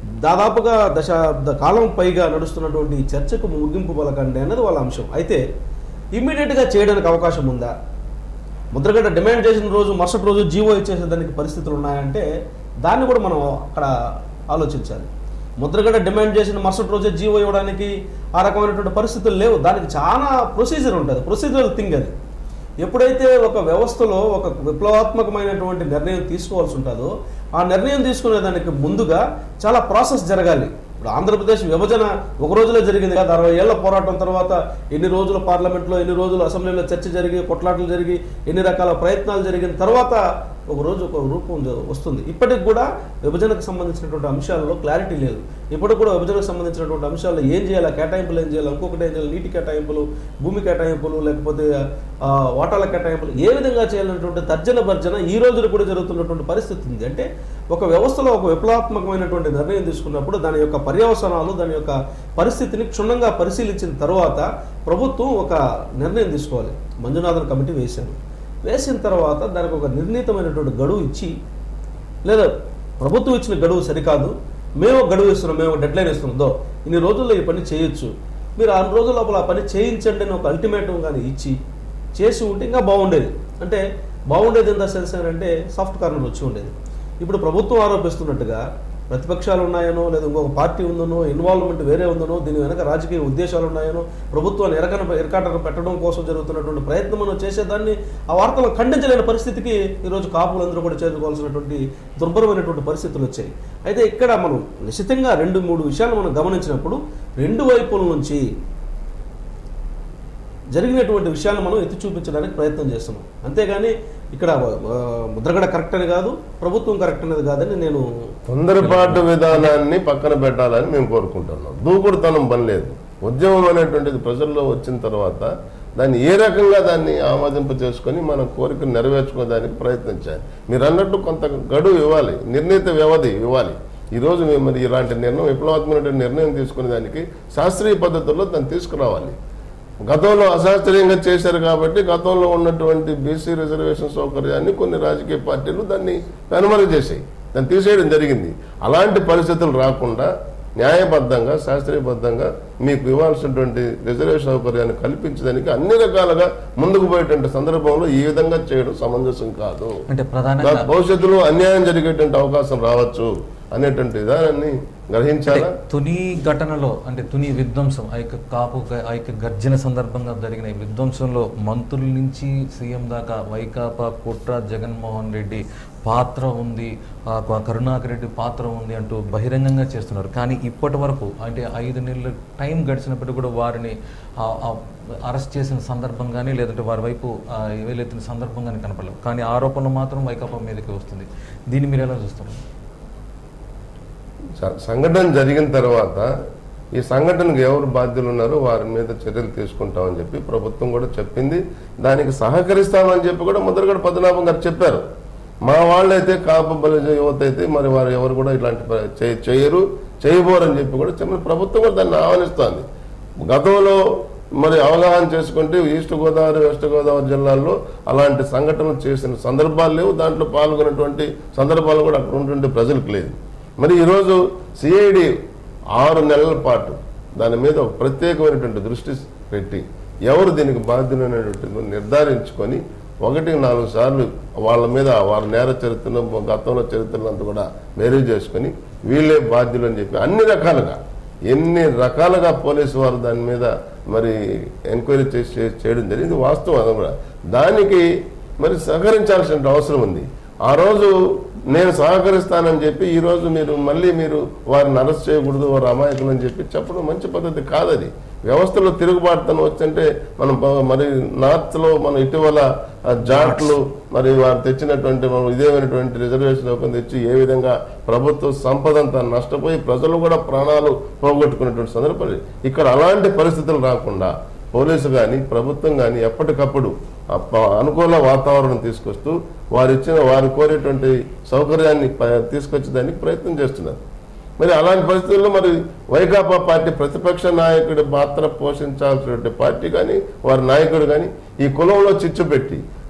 దాదాపుగా దశాబ్ద కాలం పైగా నడుస్తున్నటువంటి ఈ చర్చకు ముగింపు పలకండి అన్నది వాళ్ళ అంశం. అయితే ఇమ్మీడియట్గా చేయడానికి అవకాశం ఉందా? ముద్రగడ డిమాండ్ చేసిన రోజు మరుసటి రోజు జీవో ఇచ్చేసేదానికి పరిస్థితులు ఉన్నాయంటే దాన్ని కూడా మనం అక్కడ ఆలోచించాలి. ముద్రగడ డిమాండ్ చేసిన మరుసటి రోజే జీవో ఇవ్వడానికి ఆ రకమైనటువంటి పరిస్థితులు లేవు. దానికి చాలా ప్రొసీజర్ ఉంటుంది, ప్రొసీజరల్ థింగ్ అది. ఎప్పుడైతే ఒక వ్యవస్థలో ఒక విప్లవాత్మకమైనటువంటి నిర్ణయం తీసుకోవాల్సి ఉంటుందో ఆ నిర్ణయం తీసుకునే దానికి ముందుగా చాలా ప్రాసెస్ జరగాలి. ఇప్పుడు ఆంధ్రప్రదేశ్ విభజన ఒక రోజులో జరిగింది కదా, అరవై ఏళ్ల పోరాటం తర్వాత ఎన్ని రోజులు పార్లమెంట్లో, ఎన్ని రోజులు అసెంబ్లీలో చర్చ జరిగి, కొట్లాటలు జరిగి, ఎన్ని రకాల ప్రయత్నాలు జరిగిన తర్వాత ఒక రోజు ఒక రూపం వస్తుంది. ఇప్పటికి కూడా విభజనకు సంబంధించినటువంటి అంశాలలో క్లారిటీ లేదు. ఇప్పటికి కూడా విభజనకు సంబంధించినటువంటి అంశాల్లో ఏం చేయాలి, కేటాయింపులు ఏం చేయాలి, ఇంకొకటి ఏం చేయాలి, నీటి కేటాయింపులు, భూమి కేటాయింపులు, లేకపోతే వాటాల కేటాయింపులు ఏ విధంగా చేయాలనేటువంటి తర్జన భర్జన ఈ రోజులు కూడా జరుగుతున్నటువంటి పరిస్థితి ఉంది. అంటే ఒక వ్యవస్థలో ఒక విప్లవాత్మకమైనటువంటి నిర్ణయం తీసుకున్నప్పుడు దాని యొక్క పర్యవసానాలు, దాని యొక్క పరిస్థితిని క్షుణ్ణంగా పరిశీలించిన తర్వాత ప్రభుత్వం ఒక నిర్ణయం తీసుకోవాలి. మంజునాథన్ కమిటీ వేశారు. వేసిన తర్వాత దానికి ఒక నిర్ణీతమైనటువంటి గడువు ఇచ్చి, లేదా ప్రభుత్వం ఇచ్చిన గడువు సరికాదు, మేము గడువు ఇస్తున్నాం, మేము డెడ్ లైన్ ఇస్తున్నాం, ఇన్ని రోజుల్లో ఈ పని చేయొచ్చు, మీరు ఆరు రోజుల లోపల ఆ పని చేయించండి అని ఒక అల్టిమేటం కానీ ఇచ్చి చేసి ఉంటే ఇంకా బాగుండేది. అంటే బాగుండేది ఎంత సెన్స్ అంటే సాఫ్ట్ కార్నర్ వచ్చి ఉండేది. ఇప్పుడు ప్రభుత్వం ఆరోపిస్తున్నట్టుగా ప్రతిపక్షాలు ఉన్నాయనో, లేదా ఇంకొక పార్టీ ఉందనో, ఇన్వాల్వ్మెంట్ వేరే ఉందనో, దీని వెనక రాజకీయ ఉద్దేశాలు ఉన్నాయనో, ప్రభుత్వాన్ని ఎరకన ఎరకాటను పెట్టడం కోసం జరుగుతున్నటువంటి ప్రయత్నం చేసేదాన్ని ఆ వార్తలు ఖండించలేని పరిస్థితికి ఈరోజు కాపులందరూ కూడా చేరుకోవాల్సినటువంటి దుర్భరమైనటువంటి పరిస్థితులు వచ్చాయి. అయితే ఇక్కడ మనం నిశ్చితంగా రెండు మూడు విషయాలు మనం గమనించినప్పుడు రెండు వైపుల నుంచి జరిగినటువంటి విషయాలను మనం ఎత్తి చూపించడానికి ప్రయత్నం చేస్తున్నాం. అంతేగాని ఇక్కడ ముద్రగడ కరెక్ట్ అని కాదు, ప్రభుత్వం కరెక్ట్ అనేది కాదని నేను తొందరపాటు విధానాన్ని పక్కన పెట్టాలని మేము కోరుకుంటున్నాం. దూకుడుతనం పని లేదు. ఉద్యమం అనేటువంటిది ప్రజల్లో వచ్చిన తర్వాత దాన్ని ఏ రకంగా దాన్ని ఆమోదింప చేసుకొని మన కోరికను నెరవేర్చుకోవడానికి ప్రయత్నించాలి. మీరు అన్నట్టు కొంత గడువు ఇవ్వాలి, నిర్ణీత వ్యవధి ఇవ్వాలి. ఈరోజు మేము మరి ఇలాంటి నిర్ణయం, విప్లవాత్మకమైన నిర్ణయం తీసుకునే దానికి శాస్త్రీయ పద్ధతుల్లో దాన్ని తీసుకురావాలి. గతంలో అశాస్త్రీయంగా చేశారు కాబట్టి గతంలో ఉన్నటువంటి బీసీ రిజర్వేషన్ సౌకర్యాన్ని కొన్ని రాజకీయ పార్టీలు దాన్ని కనుమరుగు చేశాయి, దాన్ని తీసేయడం జరిగింది. అలాంటి పరిస్థితులు రాకుండా న్యాయబద్ధంగా, శాస్త్రీయబద్ధంగా మీకు ఇవ్వాల్సినటువంటి రిజర్వేషన్ సౌకర్యాన్ని కల్పించడానికి అన్ని రకాలుగా ముందుకు పోయేటువంటి సందర్భంలో ఈ విధంగా చేయడం సమంజసం కాదు. అంటే ప్రధానంగా భవిష్యత్తులో అన్యాయం జరిగేటువంటి అవకాశం రావచ్చు అనేటువంటి విధానాన్ని గ్రహించాలా. తుని ఘటనలో అంటే తుని విధ్వంసం, ఆ యొక్క కాపు ఆ యొక్క గర్జన సందర్భంగా జరిగిన ఈ విధ్వంసంలో మంత్రుల నుంచి సీఎం దాకా వైకాపా, కుట్ర, జగన్మోహన్ రెడ్డి పాత్ర ఉంది, కరుణాకర్ రెడ్డి పాత్ర ఉంది అంటూ బహిరంగంగా చేస్తున్నారు. కానీ ఇప్పటి వరకు అంటే ఐదు నెలల టైం గడిచినప్పటికీ కూడా వారిని అరెస్ట్ చేసిన సందర్భం కానీ, లేదంటే వారి వైపు వేలెత్తిన సందర్భం కానీ కనపడలేదు. కానీ ఆరోపణలు మాత్రం వైకాపా మీదకి వస్తుంది. దీన్ని మీరు ఎలా చూస్తారు? సంఘటన జరిగిన తర్వాత ఈ సంఘటనకు ఎవరు బాధ్యులు ఉన్నారో వారి మీద చర్యలు తీసుకుంటామని చెప్పి ప్రభుత్వం కూడా చెప్పింది. దానికి సహకరిస్తామని చెప్పి కూడా ముద్రగడ పద్మనాభం గారు చెప్పారు. మా వాళ్ళైతే కాపు బలిజ యువత అయితే మరి వారు ఎవరు కూడా ఇలాంటి చేయరు, చేయబోరని చెప్పి కూడా చెప్పిన ప్రభుత్వం కూడా దాన్ని ఆహ్వానిస్తోంది. గతంలో మరి అవగాహన చేసుకుంటే ఈస్ట్ గోదావరి, వెస్ట్ గోదావరి జిల్లాల్లో అలాంటి సంఘటనలు చేసిన సందర్భాలు లేవు. దాంట్లో పాల్గొన్నటువంటి సందర్భాలు కూడా అక్కడ ఉన్నటువంటి ప్రజలకు లేదు. మరి ఈరోజు సిఐడి ఆరు నెలల పాటు దాని మీద ఒక ప్రత్యేకమైనటువంటి దృష్టి పెట్టి ఎవరు దీనికి బాధ్యులైనటువంటి నిర్ధారించుకొని ఒకటి నాలుగు సార్లు వాళ్ళ మీద వాళ్ళ నేర చరిత్రను, గతంలో చరిత్రలంతా కూడా మేరీ చేసుకొని వీళ్ళే బాధ్యులు అని చెప్పి అన్ని రకాలుగా ఎన్ని రకాలుగా పోలీసు వారు దాని మీద మరి ఎంక్వైరీ చేసి చేయడం జరిగింది. వాస్తవం అది కూడా. దానికి మరి సహకరించాల్సిన అవసరం ఉంది. ఆ రోజు నేను సహకరిస్తానని చెప్పి ఈరోజు మీరు మళ్ళీ మీరు వారిని అరెస్ట్ చేయకూడదు, వారు అమాయకులు అని చెప్పి చెప్పడం మంచి పద్ధతి కాదది. వ్యవస్థలో తిరుగుబాటుతనం వచ్చంటే మనం మరి నార్త్లో మనం ఇటీవల జాట్లు మరి వారు తెచ్చినటువంటి మనం ఇదేమైనటువంటి రిజర్వేషన్ ఓపెన్ తెచ్చి ఏ విధంగా ప్రభుత్వ సంపద అంతా నష్టపోయి ప్రజలు కూడా ప్రాణాలు పోగొట్టుకున్నటువంటి సందర్భాలు. ఇక్కడ అలాంటి పరిస్థితులు రాకుండా పోలీసు కానీ ప్రభుత్వం కానీ ఎప్పటికప్పుడు అనుకూల వాతావరణం తీసుకొస్తూ వారు ఇచ్చిన వారు కోరేటువంటి సౌకర్యాన్ని తీసుకొచ్చేదానికి ప్రయత్నం చేస్తున్నారు. మరి అలాంటి పరిస్థితుల్లో మరి వైకాపా పార్టీ ప్రతిపక్ష నాయకుడి పాత్ర పోషించాల్సినటువంటి పార్టీ కానీ వారి నాయకుడు కానీ ఈ కులంలో చిచ్చు పెట్టి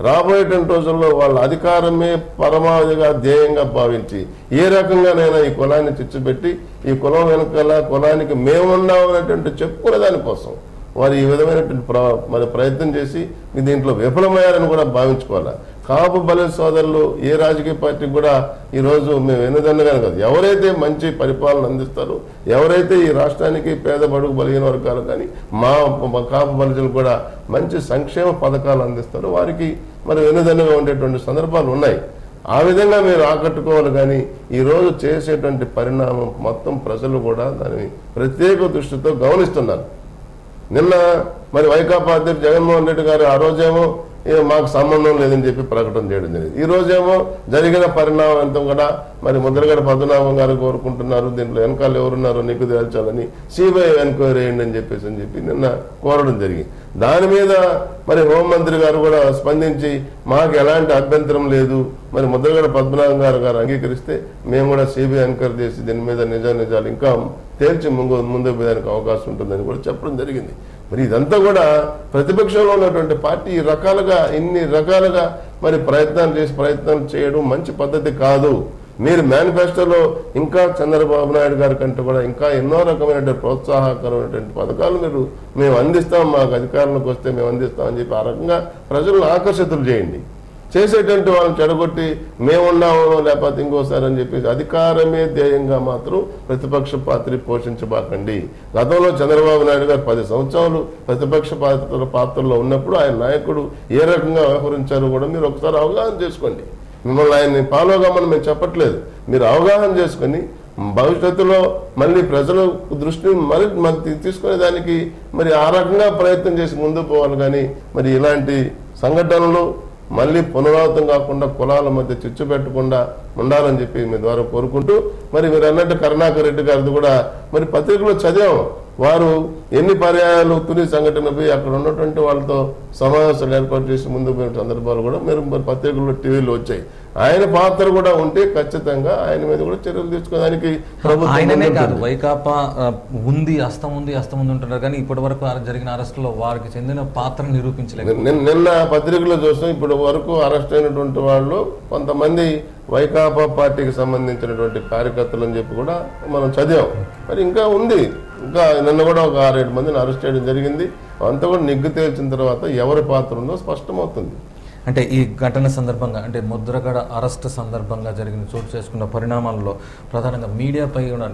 రాబోయేటువంటి రోజుల్లో వాళ్ళ అధికారమే పరమావధిగా ధ్యేయంగా భావించి ఏ రకంగానైనా ఈ కులాన్ని చిచ్చుపెట్టి ఈ కులం వెనకాల కులానికి మేమున్నాం అనేటువంటి చెప్పుకునే దానికోసం వారు ఈ విధమైనటువంటి ప్ర మరి ప్రయత్నం చేసి మీ దీంట్లో విఫలమయ్యారని కూడా భావించుకోవాలి. కాపు బలి సోదరులు ఏ రాజకీయ పార్టీకి కూడా ఈరోజు మేము వెనుదన్నగానే కాదు, ఎవరైతే మంచి పరిపాలన అందిస్తారో, ఎవరైతే ఈ రాష్ట్రానికి పేద బడుగు బలిగిన వర్గాలు కానీ మా కాపు బలిజలు కూడా మంచి సంక్షేమ పథకాలు అందిస్తారో వారికి మరి వెనుదన్నగా ఉండేటువంటి సందర్భాలు ఉన్నాయి. ఆ విధంగా మీరు ఆకట్టుకోవాలి. కానీ ఈరోజు చేసేటువంటి పరిణామం మొత్తం ప్రజలు కూడా దాన్ని ప్రత్యేక దృష్టితో గమనిస్తున్నారు. నిన్న మరి వైకాపా అధ్యక్షుడు జగన్మోహన్ రెడ్డి గారు ఆ రోజేమో మాకు సంబంధం లేదని చెప్పి ప్రకటన చేయడం జరిగింది. ఈ రోజేమో జరిగిన పరిణామం అంతా కూడా మరి ముద్రగడ పద్మనాభం గారు కోరుకుంటున్నారు, దీంట్లో వెనకాల ఎవరున్నారో నీకు తేల్చాలని సిబిఐ ఎంక్వైరీ వేయండి అని చెప్పేసి అని చెప్పి నిన్న కోరడం జరిగింది. దాని మీద మరి హోంమంత్రి గారు కూడా స్పందించి మాకు ఎలాంటి అభ్యంతరం లేదు, మరి ముద్రగడ పద్మనాభం గారు గారు అంగీకరిస్తే మేము కూడా సిబిఐ ఎంక్వైరీ చేసి దీని మీద నిజ నిజాలు ఇంకా తేల్చి ముందు ముందుకు పోయేదానికి అవకాశం ఉంటుందని కూడా చెప్పడం జరిగింది. మరి ఇదంతా కూడా ప్రతిపక్షంలో ఉన్నటువంటి పార్టీ ఈ రకాలుగా ఇన్ని రకాలుగా మరి ప్రయత్నాలు చేసి ప్రయత్నాలు చేయడం మంచి పద్ధతి కాదు. మీరు మేనిఫెస్టోలో ఇంకా చంద్రబాబు నాయుడు గారి కంటే కూడా ఇంకా ఎన్నో రకమైనటువంటి ప్రోత్సాహకరమైనటువంటి పథకాలు మీరు మేము అందిస్తాం, మాకు అధికారంలోకి వస్తే మేము అందిస్తామని చెప్పి ఆ రకంగా ప్రజలను ఆకర్షితులు చేయండి. చేసేటువంటి వాళ్ళని చెడగొట్టి మేమున్నాము లేకపోతే ఇంకోసారి అని చెప్పేసి అధికారమే ధ్యేయంగా మాత్రం ప్రతిపక్ష పాత్ర పోషించబాకండి. గతంలో చంద్రబాబు నాయుడు గారు పది సంవత్సరాలు ప్రతిపక్ష పాత్ర పాత్రలో ఉన్నప్పుడు ఆయన నాయకుడు ఏ రకంగా వ్యవహరించారో కూడా మీరు ఒకసారి అవగాహన చేసుకోండి. మిమ్మల్ని ఆయన్ని ఫాలో కామని మేము చెప్పట్లేదు, మీరు అవగాహన చేసుకొని భవిష్యత్తులో మళ్ళీ ప్రజల దృష్టిని మరి మరి తీసుకునే దానికి మరి ఆ రకంగా ప్రయత్నం చేసి ముందుకు పోవాలి. కానీ మరి ఇలాంటి సంఘటనలు మళ్ళీ పునరావృతం కాకుండా కులాల మధ్య చిచ్చు పెట్టకుండా ఉండాలని చెప్పి మీ ద్వారా కోరుకుంటూ, మరి మీరు అన్నట్టు కరుణాకర్ రెడ్డి గారిది కూడా మరి పత్రికలో చదివాం. వారు ఎన్ని పర్యాయాలు తుని సంఘటన పోయి అక్కడ ఉన్నటువంటి వాళ్ళతో సమావేశాలు ఏర్పాటు చేసి ముందుకు పోయిన సందర్భాలు కూడా మీరు మరి పత్రికల్లో టీవీలో వచ్చాయి. ఆయన పాత్ర కూడా ఉంటే ఖచ్చితంగా ఆయన మీద కూడా చర్యలు తీసుకోవడానికి ఆయననే కాదు వైకాపా ఉంది హస్తం ఉంది హస్తం ఉంది ఉంటున్నారు. కానీ ఇప్పటి వరకు జరిగిన అరెస్టులో వారికి చెందిన పాత్ర నిరూపించలేదు. నిన్న పత్రికలో చూస్తాం, ఇప్పటి వరకు అరెస్ట్ అయినటువంటి వాళ్ళు కొంతమంది వైకాపా పార్టీకి సంబంధించినటువంటి కార్యకర్తలు అని చెప్పి కూడా మనం చదివాం. మరి ఇంకా ఉంది, ఇంకా నిన్న కూడా ఒక ఆరేడు మందిని అరెస్ట్ చేయడం జరిగింది. అంతా కూడా నిగ్గు తేల్చిన తర్వాత ఎవరి పాత్ర ఉందో స్పష్టమవుతుంది. అంటే ఈ ఘటన సందర్భంగా అంటే ముద్రగడ అరెస్ట్ సందర్భంగా జరిగిన చోటు చేసుకున్న పరిణామాల్లో ప్రధానంగా మీడియాపై ఉన్న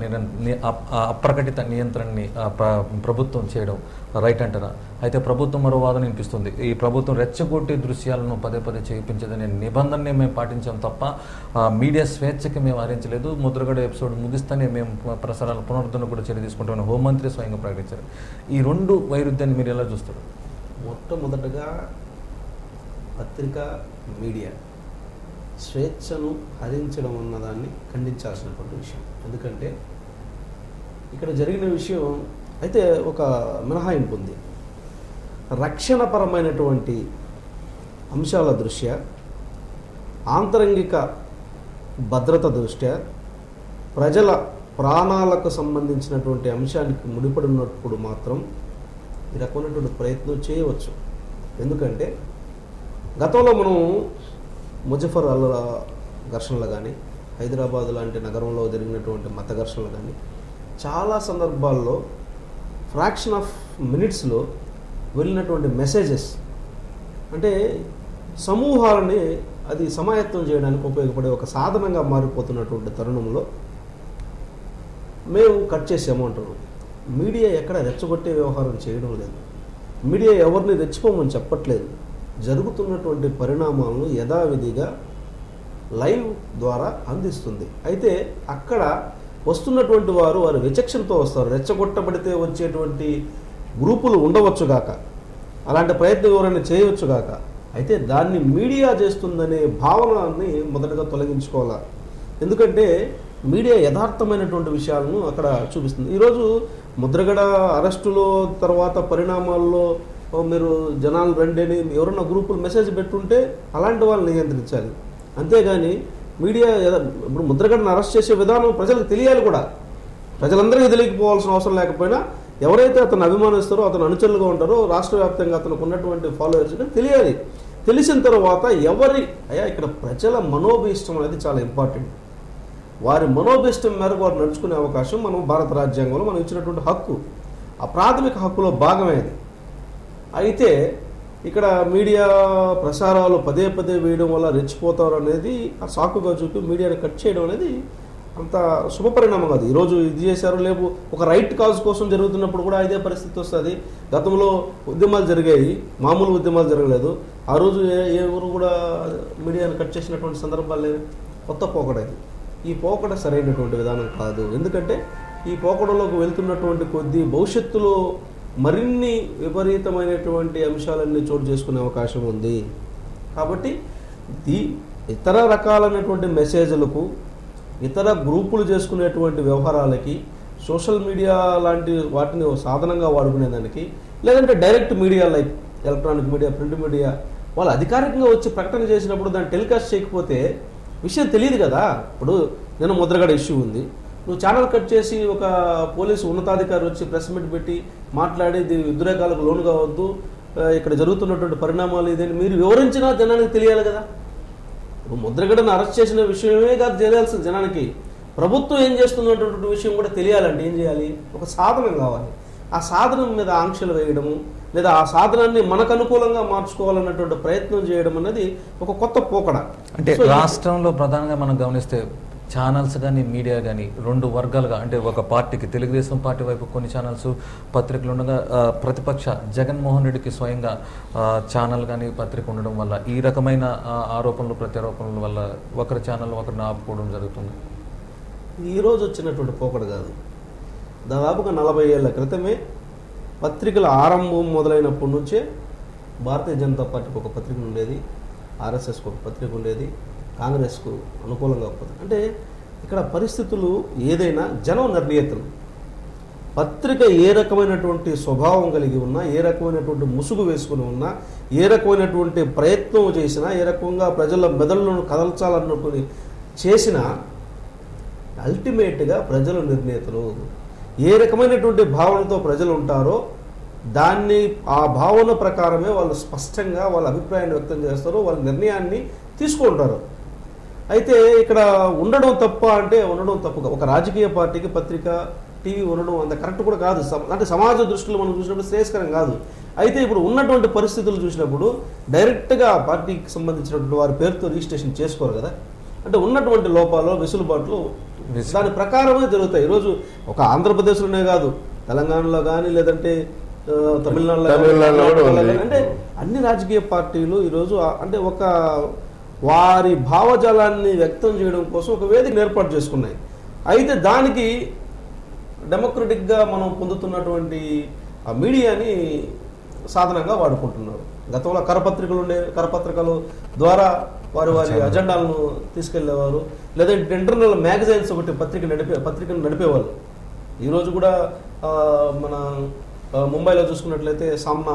అప్రకటిత నియంత్రణని ప్రభుత్వం చేయడం రైట్ అంటారా? అయితే ప్రభుత్వం మరో వాదన వినిపిస్తుంది, ఈ ప్రభుత్వం రెచ్చగొట్టే దృశ్యాలను పదే పదే చేయించదనే నిబంధననే మేము పాటించాం తప్ప మీడియా స్వేచ్ఛకి మేము హరించలేదు, ముద్రగడ ఎపిసోడ్ ముగిస్తేనే మేము ప్రసారాల పునరుద్ధరణ కూడా చర్య తీసుకుంటామని హోంమంత్రి స్వయంగా ప్రకటించారు. ఈ రెండు వైరుధ్యాన్ని మీరు ఎలా చూస్తారు? మొట్టమొదటగా పత్రిక మీడియా స్వేచ్ఛను హరించడం అన్నదాన్ని ఖండించాల్సినటువంటి విషయం. ఎందుకంటే ఇక్కడ జరిగిన విషయం అయితే ఒక మినహాయింపు ఉంది. రక్షణపరమైనటువంటి అంశాల దృష్ట్యా, ఆంతరంగిక భద్రత దృష్ట్యా, ప్రజల ప్రాణాలకు సంబంధించినటువంటి అంశానికి ముడిపడినప్పుడు మాత్రం ఈ రకమైనటువంటి ప్రయత్నం చేయవచ్చు. ఎందుకంటే గతంలో మనం ముజఫర్ అల్లా ఘర్షణలు కానీ, హైదరాబాద్ లాంటి నగరంలో జరిగినటువంటి మత ఘర్షణలు కానీ చాలా సందర్భాల్లో ఫ్రాక్షన్ ఆఫ్ మినిట్స్లో వెళ్ళినటువంటి మెసేజెస్ అంటే సమూహాలని అది సమాయత్తం చేయడానికి ఉపయోగపడే ఒక సాధనంగా మారిపోతున్నటువంటి తరుణంలో మేము కట్ చేసాము అంటున్నాం. మీడియా ఎక్కడ రెచ్చగొట్టే వ్యవహారం చేయడం లేదు, మీడియా ఎవరిని రెచ్చిపోమని చెప్పట్లేదు. జరుగుతున్నటువంటి పరిణామాలను యథావిధిగా లైవ్ ద్వారా అందిస్తుంది. అయితే అక్కడ వస్తున్నటువంటి వారు వారు విచక్షణతో వస్తారు. రెచ్చగొట్టబడితే వచ్చేటువంటి గ్రూపులు ఉండవచ్చుగాక, అలాంటి ప్రయత్నం ఎవరైనా చేయవచ్చుగాక. అయితే దాన్ని మీడియా చేస్తుందనే భావనని మొదటగా తొలగించుకోవాలి. ఎందుకంటే మీడియా యథార్థమైనటువంటి విషయాలను అక్కడ చూపిస్తుంది. ఈరోజు ముద్రగడ అరెస్టులో తర్వాత పరిణామాల్లో మీరు జనాలు రండేని ఎవరన్నా గ్రూపులు మెసేజ్ పెట్టుంటే అలాంటి వాళ్ళని నియంత్రించాలి. అంతేగాని మీడియా ఇప్పుడు ముద్రగడను అరెస్ట్ చేసే విధానం ప్రజలకు తెలియాలి కూడా. ప్రజలందరికీ తెలియకపోవాల్సిన అవసరం లేకపోయినా ఎవరైతే అతను అభిమానిస్తారో, అతను అనుచరులుగా ఉంటారో, రాష్ట్ర వ్యాప్తంగా అతనికి ఉన్నటువంటి ఫాలోవర్స్ తెలియాలి. తెలిసిన తర్వాత ఎవరి అయ్యా ఇక్కడ ప్రజల మనోభీష్టం అనేది చాలా ఇంపార్టెంట్. వారి మనోభీష్టం మేరకు వారు నడుచుకునే అవకాశం మనం భారత రాజ్యాంగంలో మనం ఇచ్చినటువంటి హక్కు, ఆ ప్రాథమిక హక్కులో భాగమే అది. అయితే ఇక్కడ మీడియా ప్రసారాలు పదే పదే వేయడం వల్ల రెచ్చిపోతారు అనేది ఆ సాకుగా చూపి మీడియాని కట్ చేయడం అనేది అంత శుభపరిణామం కాదు. ఈరోజు ఇది చేశారు లేవు, ఒక రైట్ కాజ్ కోసం జరుగుతున్నప్పుడు కూడా ఇదే పరిస్థితి వస్తుంది. గతంలో ఉద్యమాలు జరిగాయి, మామూలు ఉద్యమాలు జరగలేదు. ఆ రోజు ఏ ఎవరు కూడా మీడియాని కట్ చేసినటువంటి సందర్భాలు లేవు. కొత్త పోకడ ఇది. ఈ పోకడ సరైనటువంటి విధానం కాదు. ఎందుకంటే ఈ పోకడలోకి వెళ్తున్నటువంటి కొద్దీ భవిష్యత్తులో మరిన్ని విపరీతమైనటువంటి అంశాలన్నీ చోటు చేసుకునే అవకాశం ఉంది. కాబట్టి ఈ ఇతర రకాలైనటువంటి మెసేజ్లకు, ఇతర గ్రూపులు చేసుకునేటువంటి వ్యవహారాలకి, సోషల్ మీడియా లాంటి వాటిని సాధనంగా వాడుకునేదానికి, లేదంటే direct media like electronic media, print media వాళ్ళు అధికారికంగా వచ్చి ప్రకటన చేసినప్పుడు దాన్ని టెలికాస్ట్ చేయకపోతే విషయం తెలియదు కదా. ఇప్పుడు నేను ముద్రగడ ఇష్యూ ఉంది, నువ్వు ఛానల్ కట్ చేసి ఒక పోలీసు ఉన్నతాధికారి వచ్చి ప్రెస్ మీట్ పెట్టి మాట్లాడి దీని ఉద్రేకాలకు లోను కావద్దు, ఇక్కడ జరుగుతున్నటువంటి పరిణామాలు ఇదేని మీరు వివరించినా జనానికి తెలియాలి కదా. ఇప్పుడు ముద్రగడను అరెస్ట్ చేసిన విషయమే కాదు తెలియాల్సింది జనానికి, ప్రభుత్వం ఏం చేస్తున్నటువంటి విషయం కూడా తెలియాలంటే ఏం చేయాలి? ఒక సాధనం కావాలి. ఆ సాధనం మీద ఆంక్షలు వేయడము, లేదా ఆ సాధనాన్ని మనకు అనుకూలంగా మార్చుకోవాలన్నటువంటి ప్రయత్నం చేయడం అనేది ఒక కొత్త పోకడ. అంటే రాష్ట్రంలో ప్రధానంగా మనం గమనిస్తే ఛానల్స్ కానీ మీడియా కానీ రెండు వర్గాలుగా, అంటే ఒక పార్టీకి తెలుగుదేశం పార్టీ వైపు కొన్ని ఛానల్స్ పత్రికలు ఉండగా ప్రతిపక్ష జగన్మోహన్ రెడ్డికి స్వయంగా ఛానల్ కానీ పత్రిక ఉండడం వల్ల ఈ రకమైన ఆరోపణలు ప్రత్యారోపణల వల్ల ఒకరి ఛానల్ ఒకరిని ఆపుకోవడం జరుగుతుంది. ఈరోజు వచ్చినటువంటి పోకడ కాదు, దాదాపుగా నలభై ఏళ్ల క్రితమే పత్రికల ఆరంభం మొదలైనప్పటి నుంచే భారతీయ జనతా పార్టీకి ఒక పత్రిక ఉండేది, ఆర్ఎస్ఎస్కి ఒక పత్రిక ఉండేది, కాంగ్రెస్కు అనుకూలంగా ఒక పత్రిక. అంటే ఇక్కడ పరిస్థితులు ఏదైనా జనం నిర్ణీతలు. పత్రిక ఏ రకమైనటువంటి స్వభావం కలిగి ఉన్నా, ఏ రకమైనటువంటి ముసుగు వేసుకుని ఉన్నా, ఏ రకమైనటువంటి ప్రయత్నం చేసినా, ఏ రకంగా ప్రజల మెదళ్ళను కదల్చాలనుకుని చేసినా అల్టిమేట్గా ప్రజలు నిర్ణేతలు. ఏ రకమైనటువంటి భావనతో ప్రజలు ఉంటారో దాన్ని ఆ భావన ప్రకారమే వాళ్ళు స్పష్టంగా వాళ్ళ అభిప్రాయాన్ని వ్యక్తం చేస్తారు, వాళ్ళ నిర్ణయాన్ని తీసుకుంటారు. అయితే ఇక్కడ ఉండడం తప్ప అంటే ఉండడం తప్పు. ఒక రాజకీయ పార్టీకి పత్రిక, టీవీ ఉండడం అంత కరెక్ట్ కూడా కాదు. అంటే సమాజ దృష్టిలో మనం చూసినప్పుడు శ్రేయస్కరం కాదు. అయితే ఇప్పుడు ఉన్నటువంటి పరిస్థితులు చూసినప్పుడు డైరెక్ట్గా పార్టీకి సంబంధించినటువంటి వారి పేరుతో రిజిస్ట్రేషన్ చేసుకోరు కదా. అంటే ఉన్నటువంటి లోపాలు, వెసులుబాట్లు దాని ప్రకారమే జరుగుతాయి. ఈరోజు ఒక ఆంధ్రప్రదేశ్లోనే కాదు, తెలంగాణలో కానీ లేదంటే తమిళనాడులో అంటే అన్ని రాజకీయ పార్టీలు ఈరోజు అంటే ఒక వారి భావజాలాన్ని వ్యక్తం చేయడం కోసం ఒక వేదికను ఏర్పాటు చేసుకున్నాయి. అయితే దానికి డెమోక్రటిక్గా మనం పొందుతున్నటువంటి ఆ మీడియాని సాధనంగా వాడుకుంటున్నారు. గతంలో కరపత్రికలు ఉండే, కరపత్రికల ద్వారా వారి వారి అజెండాలను తీసుకెళ్లేవారు, లేదంటే ఇంటర్నల్ మ్యాగజైన్స్ ఒకటి పత్రిక నడిపే పత్రికను నడిపేవాళ్ళు. ఈరోజు కూడా మన ముంబైలో చూసుకున్నట్లయితే సామ్నా,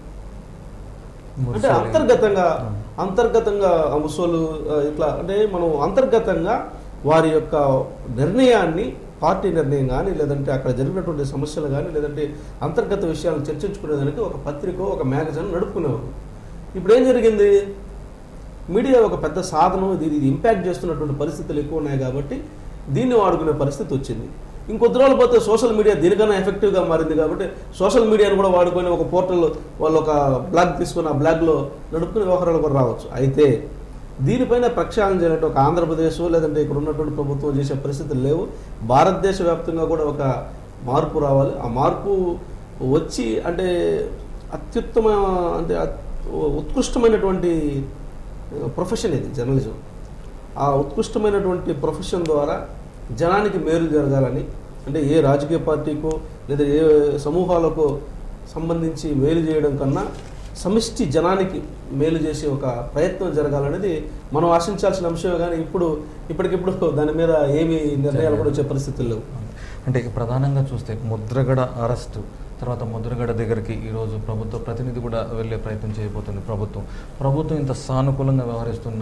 అంటే అంతర్గతంగా అంతర్గతంగా ముసోలు ఇట్లా అంటే మనం అంతర్గతంగా వారి యొక్క నిర్ణయాన్ని, పార్టీ నిర్ణయం కానీ లేదంటే అక్కడ జరిగినటువంటి సమస్యలు కానీ లేదంటే అంతర్గత విషయాలను చర్చించుకునేదానికి ఒక పత్రిక, ఒక మ్యాగజైన్ నడుపుకునేవారు. ఇప్పుడు ఏం జరిగింది? మీడియా ఒక పెద్ద సాధనం, ఇది ఇంపాక్ట్ చేస్తున్నటువంటి పరిస్థితులు ఎక్కువ ఉన్నాయి కాబట్టి దీన్ని వాడుకునే పరిస్థితి వచ్చింది. ఇంకొద్ది రోజులు పోతే సోషల్ మీడియా దీనికన్నా ఎఫెక్టివ్గా మారింది కాబట్టి సోషల్ మీడియాను కూడా వాడుకొని ఒక పోర్టల్ వాళ్ళు ఒక బ్లాగ్ తీసుకుని ఆ బ్లాగ్లో నడుపుకునే వ్యవహారాలు కూడా రావచ్చు. అయితే దీనిపైన ప్రక్షాళన చేయాలంటే ఒక ఆంధ్రప్రదేశ్ లేదంటే ఇక్కడ ఉన్నటువంటి ప్రభుత్వం చేసే పరిస్థితులు లేవు. భారతదేశ వ్యాప్తంగా కూడా ఒక మార్పు రావాలి. ఆ మార్పు వచ్చి అంటే అత్యుత్తమ అంటే ఉత్కృష్టమైనటువంటి ప్రొఫెషన్ ఇది జర్నలిజం. ఆ ఉత్కృష్టమైనటువంటి ప్రొఫెషన్ ద్వారా జనానికి మేలు జరగాలని, అంటే ఏ రాజకీయ పార్టీకో లేదా ఏ సమూహాలకో సంబంధించి మేలు చేయడం కన్నా సమిష్టి జనానికి మేలు చేసే ఒక ప్రయత్నం జరగాలనేది మనం ఆశించాల్సిన అంశమే. కానీ ఇప్పుడు ఇప్పటికిప్పుడు దాని మీద ఏమి నిర్ణయాలు కూడా వచ్చే పరిస్థితులు లేవు. అంటే ప్రధానంగా చూస్తే ముద్రగడ అరెస్టు తర్వాత ముద్రగడ దగ్గరికి ఈరోజు ప్రభుత్వ ప్రతినిధి కూడా వెళ్ళే ప్రయత్నం చేయబోతుంది ప్రభుత్వం. ప్రభుత్వం ఇంత సానుకూలంగా వ్యవహరిస్తున్న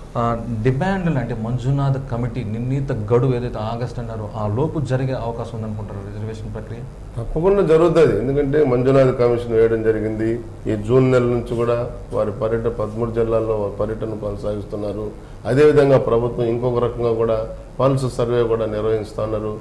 డిమాండ్లు అంటే మంజునాథ్ కమిటీ నిర్ణీత గడువు ఏదైతే ఆగస్ట్ అన్నారో ఆ లోపు జరిగే అవకాశం ఉందనుకుంటారు రిజర్వేషన్ ప్రక్రియ? తప్పకుండా జరుగుతుంది. ఎందుకంటే మంజునాథ్ కమిషన్ వేయడం జరిగింది. ఈ జూన్ నెల నుంచి కూడా వారి పర్యటన పదమూడు జిల్లాల్లో పర్యటన కొనసాగిస్తున్నారు. అదేవిధంగా ప్రభుత్వం ఇంకొక రకంగా కూడా పల్స్ సర్వే కూడా నిర్వహిస్తున్నారు.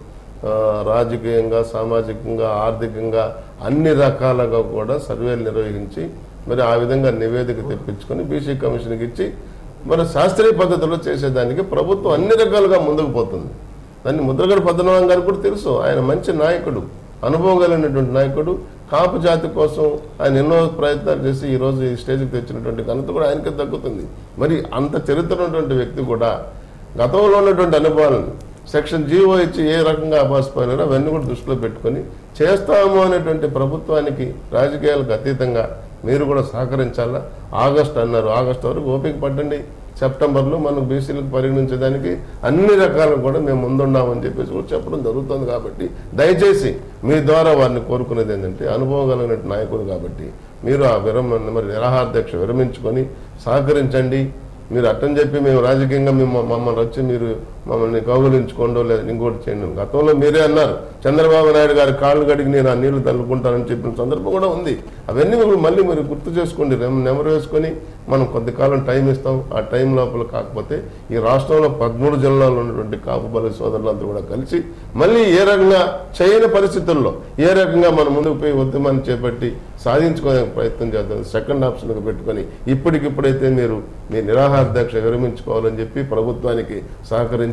రాజకీయంగా, సామాజికంగా, ఆర్థికంగా అన్ని రకాలుగా కూడా సర్వేలు నిర్వహించి మరి ఆ విధంగా నివేదిక తెప్పించుకొని బీసీ కమిషన్కి ఇచ్చి మరి శాస్త్రీయ పద్ధతిలో చేసేదానికి ప్రభుత్వం అన్ని రకాలుగా ముందుకు పోతుంది. దాన్ని ముద్రగడ పద్మనాభం గారికి కూడా తెలుసు. ఆయన మంచి నాయకుడు, అనుభవం కలిగినటువంటి నాయకుడు. కాపు జాతి కోసం ఆయన ఎన్నో ప్రయత్నాలు చేసి ఈరోజు ఈ స్టేజ్కి తెచ్చినటువంటి ఘనత కూడా ఆయనకే దక్కుతుంది. మరి అంత చరిత్ర ఉన్నటువంటి వ్యక్తి కూడా గతంలో ఉన్నటువంటి అనుభవాలను సెక్షన్ జీవో ఇచ్చి ఏ రకంగా అపాసిపోయినారో అవన్నీ కూడా దృష్టిలో పెట్టుకొని చేస్తాము అనేటువంటి ప్రభుత్వానికి రాజకీయాలకు అతీతంగా మీరు కూడా సహకరించాలా. ఆగస్టు అన్నారు, ఆగస్టు వరకు ఓపిక పట్టండి. సెప్టెంబర్లో మనకు బీసీలకు పరిగణించడానికి అన్ని రకాలుగా కూడా మేము ముందున్నామని చెప్పేసి కూడా చెప్పడం జరుగుతుంది. కాబట్టి దయచేసి మీ ద్వారా వారిని కోరుకునేది ఏంటంటే అనుభవం కలిగిన నాయకుడు కాబట్టి మీరు ఆ విరమ మరి నిరాహారదీక్ష విరమించుకొని సహకరించండి. మీరు అట్టని చెప్పి మేము రాజకీయంగా మేము మమ్మల్ని వచ్చి మీరు మమ్మల్ని కౌగులించుకోండో లేదా ఇంకోటి చేయండి. గతంలో మీరే అన్నారు చంద్రబాబు నాయుడు గారి కాళ్ళు గడికి నేను ఆ నీళ్లు తల్లుకుంటానని చెప్పిన సందర్భం కూడా ఉంది. అవన్నీ మీరు మళ్ళీ మీరు గుర్తు చేసుకోండి. నెమరు వేసుకొని మనం కొంతకాలం టైం ఇస్తాం. ఆ టైం లోపల కాకపోతే ఈ రాష్ట్రంలో పదమూడు జిల్లాల్లో ఉన్నటువంటి కాపు బలి సోదరులంతా కూడా కలిసి మళ్ళీ ఏ రకంగా చేయని పరిస్థితుల్లో ఏ రకంగా మనం ముందుకు పోయి ఉద్యమాన్ని చేపట్టి సాధించుకునే ప్రయత్నం చేద్దాం. సెకండ్ ఆప్షన్గా పెట్టుకొని ఇప్పటికిప్పుడైతే మీరు మీ నిరాహార దీక్ష విరమించుకోవాలని చెప్పి ప్రభుత్వానికి సహకరించి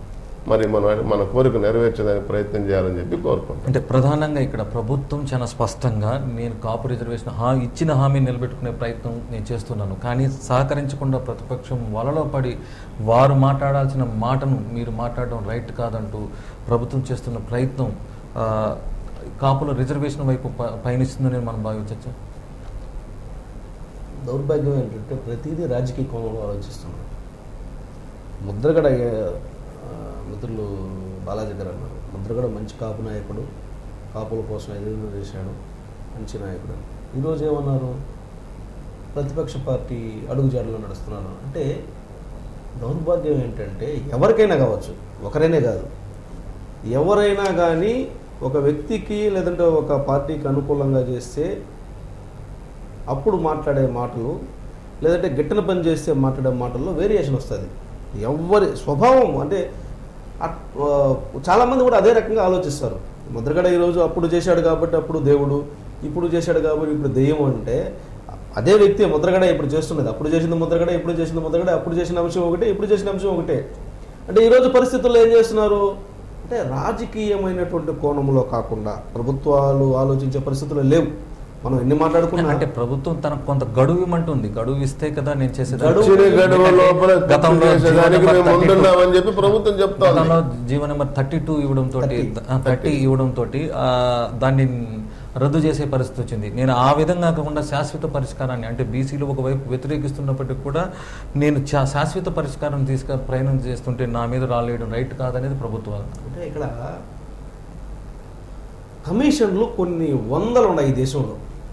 మరి మన మన కోరిక నెరవేర్చేదానికి ప్రయత్నం చేయాలని చెప్పి కోరుకుంటాం. అంటే ప్రధానంగా ఇక్కడ ప్రభుత్వం చాలా స్పష్టంగా నేను కాపు రిజర్వేషన్ హా ఇచ్చిన హామీ నిలబెట్టుకునే ప్రయత్నం నేను చేస్తున్నాను, కానీ సహకరించకుండా ప్రతిపక్షం వలలో పడి వారు మాట్లాడాల్సిన మాటను మీరు మాట్లాడడం రైట్ కాదంటూ ప్రభుత్వం చేస్తున్న ప్రయత్నం కాపుల రిజర్వేషన్ వైపు పయనిస్తుందని మనం భావించవచ్చు. దౌర్భాగ్యం ఏంటంటే ప్రతిదీ రాజకీయ కోణంలో ఆలోచిస్తున్నారు. ముద్రగడ మిత్రులు బాలాజీ గారు అన్నారు, ముద్రగడ మంచి కాపు నాయకుడు, కాపుల కోసం ఎదురు చేశాడు, మంచి నాయకుడు. ఈరోజు ఏమన్నారు, ప్రతిపక్ష పార్టీ అడుగుజాడలో నడుస్తున్నారు. అంటే దౌర్భాగ్యం ఏంటంటే ఎవరికైనా కావచ్చు, ఒకరైనా కాదు, ఎవరైనా కానీ ఒక వ్యక్తికి లేదంటే ఒక పార్టీకి అనుకూలంగా చేస్తే అప్పుడు మాట్లాడే మాటలు లేదంటే గిట్టన పని చేస్తే మాట్లాడే మాటల్లో వేరియేషన్ వస్తుంది. ఎవరి స్వభావం అంటే చాలామంది కూడా అదే రకంగా ఆలోచిస్తారు. ముద్రగడ ఈరోజు అప్పుడు చేశాడు కాబట్టి అప్పుడు దేవుడు, ఇప్పుడు చేశాడు కాబట్టి ఇప్పుడు దెయ్యం అంటే అదే వ్యక్తి ముద్రగడ ఇప్పుడు చేస్తున్నది. అప్పుడు చేసింది ముద్రగడ, ఇప్పుడు చేసింది ముద్రగడ, అప్పుడు చేసిన అంశం ఒకటే, ఇప్పుడు చేసిన అంశం ఒకటే. అంటే ఈరోజు పరిస్థితుల్లో ఏం చేస్తున్నారు అంటే రాజకీయమైనటువంటి కోణంలో కాకుండా ప్రభుత్వాలు ఆలోచించే పరిస్థితులు లేవు. మనం ఎన్ని మాట్లాడుకున్నా అంటే ప్రభుత్వం తనకు కొంత గడువు ఇవ్వమంటుంది. గడువు ఇస్తే కదా నేను చేసేది. జీవో నెంబర్ థర్టీ టూ ఇవ్వడం తోటి థర్టీ ఇవ్వడం తోటి దాన్ని రద్దు చేసే పరిస్థితి వచ్చింది. నేను ఆ విధంగా కాకుండా శాశ్వత పరిష్కారాన్ని అంటే బీసీలు ఒకవైపు వ్యతిరేకిస్తున్నప్పటికీ కూడా నేను శాశ్వత పరిష్కారం తీసుకు ప్రయాణం చేస్తుంటే నా మీద రాలేయడం రైట్ కాదనేది ప్రభుత్వం. అంటే ఇక్కడ కమిషన్లు కొన్ని వందలు ఉన్నాయి ఈ దేశంలో.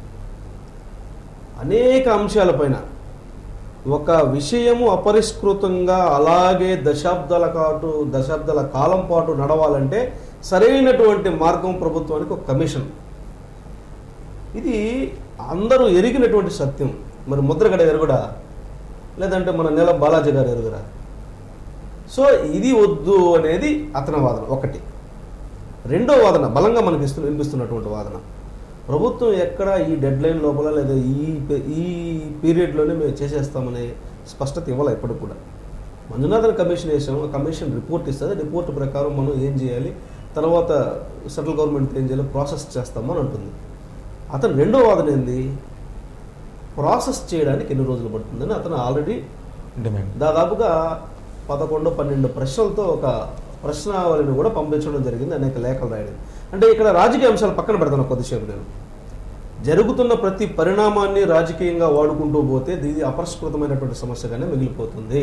అనేక అంశాలపైన ఒక విషయము అపరిష్కృతంగా అలాగే దశాబ్దాల పాటు దశాబ్దాల కాలం పాటు నడవాలంటే సరైనటువంటి మార్గం ప్రభుత్వానికి ఒక కమిషన్. ఇది అందరూ ఎరిగినటువంటి సత్యం. మరి ముద్రగడ ఎరుగుడా లేదంటే మన నెల బాలాజీ గారు ఎరుగురా? సో ఇది వద్దు అనేది అతని వాదన ఒకటి. రెండో వాదన బలంగా మనకి ఇస్తు వినిపిస్తున్నటువంటి వాదన, ప్రభుత్వం ఎక్కడ ఈ డెడ్ లైన్ లోపల లేదా ఈ ఈ పీరియడ్లోనే మేము చేసేస్తామనే స్పష్టత ఇవ్వాలి. ఎప్పటికి కూడా మంజునాథన్ కమిషన్ వేసాము, కమిషన్ రిపోర్ట్ ఇస్తుంది, రిపోర్ట్ ప్రకారం మనం ఏం చేయాలి, తర్వాత సెంట్రల్ గవర్నమెంట్ ఏం చేయాలి ప్రాసెస్ చేస్తామని అంటుంది. అతను రెండో వాదన ఏంది, ప్రాసెస్ చేయడానికి ఎన్ని రోజులు పడుతుందని అతను ఆల్రెడీ దాదాపుగా పదకొండు పన్నెండు ప్రశ్నలతో ఒక ప్రశ్నావళిని కూడా పంపించడం జరిగింది, అనేక లేఖలు రాయడం. అంటే ఇక్కడ రాజకీయ అంశాలు పక్కన పెడతాను కొద్దిసేపు. నేను జరుగుతున్న ప్రతి పరిణామాన్ని రాజకీయంగా వాడుకుంటూ పోతే ఇది అపరిష్కృతమైనటువంటి సమస్యగానే మిగిలిపోతుంది.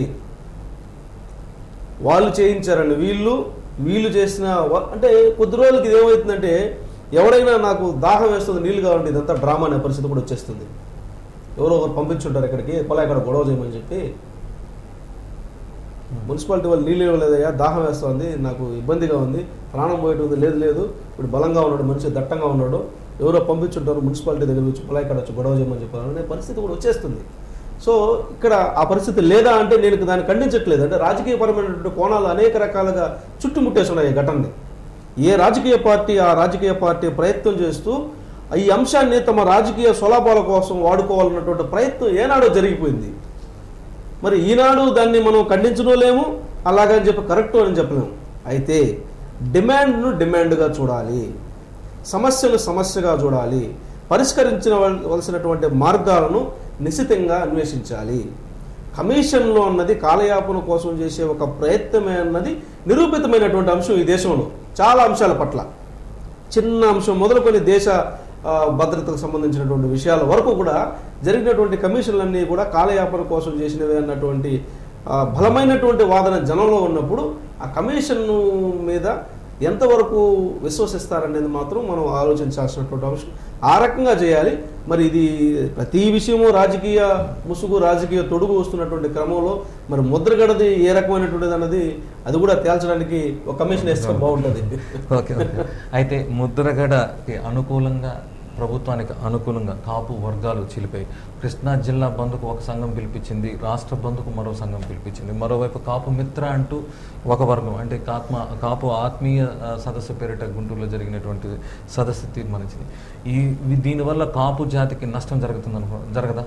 వాళ్ళు చేయించారని వీళ్ళు వీళ్ళు చేసిన అంటే కొద్ది రోజులకి ఇది ఏమవుతుందంటే ఎవరైనా నాకు దాహం వేస్తుంది నీళ్లు కావాలంటే ఇదంతా డ్రామా అనే పరిస్థితి కూడా వచ్చేస్తుంది. ఎవరో ఒకరు పంపించుంటారు ఇక్కడికి, పొలా ఇక్కడ గొడవ చేయమని చెప్పి, మున్సిపాలిటీ వాళ్ళు నీళ్ళు ఇవ్వలేదయ్యా, దాహం వేస్తుంది, నాకు ఇబ్బందిగా ఉంది, ప్రాణం పోయేటుంది, లేదు లేదు ఇప్పుడు బలంగా ఉన్నాడు, మనిషి దట్టంగా ఉన్నాడు, ఎవరో పంపించుంటారు మున్సిపాలిటీ దగ్గర వచ్చి పొలా ఇక్కడ వచ్చి గొడవ చేయమని చెప్పారు అనే పరిస్థితి కూడా వచ్చేస్తుంది. సో ఇక్కడ ఆ పరిస్థితి లేదా అంటే నేను దాన్ని ఖండించట్లేదు. అంటే రాజకీయపరమైనటువంటి కోణాలు అనేక రకాలుగా చుట్టుముట్టేసి ఉన్నాయి ఈ ఘటనని. ఏ రాజకీయ పార్టీ ఆ రాజకీయ పార్టీ ప్రయత్నం చేస్తూ ఈ అంశాన్ని తమ రాజకీయ స్వలాభాల కోసం వాడుకోవాలన్నటువంటి ప్రయత్నం ఏనాడో జరిగిపోయింది. మరి ఈనాడు దాన్ని మనం ఖండించడం లేము, అలాగని చెప్పి కరెక్ట్ అని చెప్పలేము. అయితే డిమాండ్ను డిమాండ్గా చూడాలి, సమస్యను సమస్యగా చూడాలి, పరిష్కరించిన వలసినటువంటి మార్గాలను నిశితంగా అన్వేషించాలి. కమిషన్లో అన్నది కాలయాపన కోసం చేసే ఒక ప్రయత్నమే అన్నది నిరూపితమైనటువంటి అంశం ఈ దేశంలో చాలా అంశాల పట్ల. చిన్న అంశం మొదలుకొని దేశ భద్రతకు సంబంధించినటువంటి విషయాల వరకు కూడా జరిగినటువంటి కమిషన్లన్నీ కూడా కాలయాపన కోసం చేసినవే అన్నటువంటి బలమైనటువంటి వాదన జనంలో ఉన్నప్పుడు ఆ కమిషన్ మీద ఎంతవరకు విశ్వసిస్తారనేది మాత్రం మనం ఆలోచించాల్సినటువంటి అంశం. ఆ రకంగా చేయాలి. మరి ఇది ప్రతి విషయము రాజకీయ ముసుగు, రాజకీయ తొడుగు వస్తున్నటువంటి క్రమంలో మరి ముద్రగడది ఏ రకమైనటువంటిది అన్నది అది కూడా తేల్చడానికి ఒక కమిషన్ వేస్తే బాగుంటుంది. ఓకే ఓకే అయితే ముద్రగడకి అనుకూలంగా, ప్రభుత్వానికి అనుకూలంగా కాపు వర్గాలు చిలిపాయి. కృష్ణా జిల్లా బంద్కు ఒక సంఘం పిలిపించింది, రాష్ట్ర బంద్కు మరో సంఘం పిలిపించింది. మరోవైపు కాపు మిత్ర అంటూ ఒక వర్గం, అంటే కాత్మ కాపు ఆత్మీయ సదస్సు పేరిట గుంటూరులో జరిగినటువంటి సదస్సు తీర్మానించింది. ఈ దీనివల్ల కాపు జాతికి నష్టం జరుగుతుంది అనుకో జరగదా?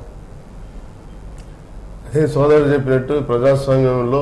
అదే సోదరుడు చెప్పినట్టు ప్రజాస్వామ్యంలో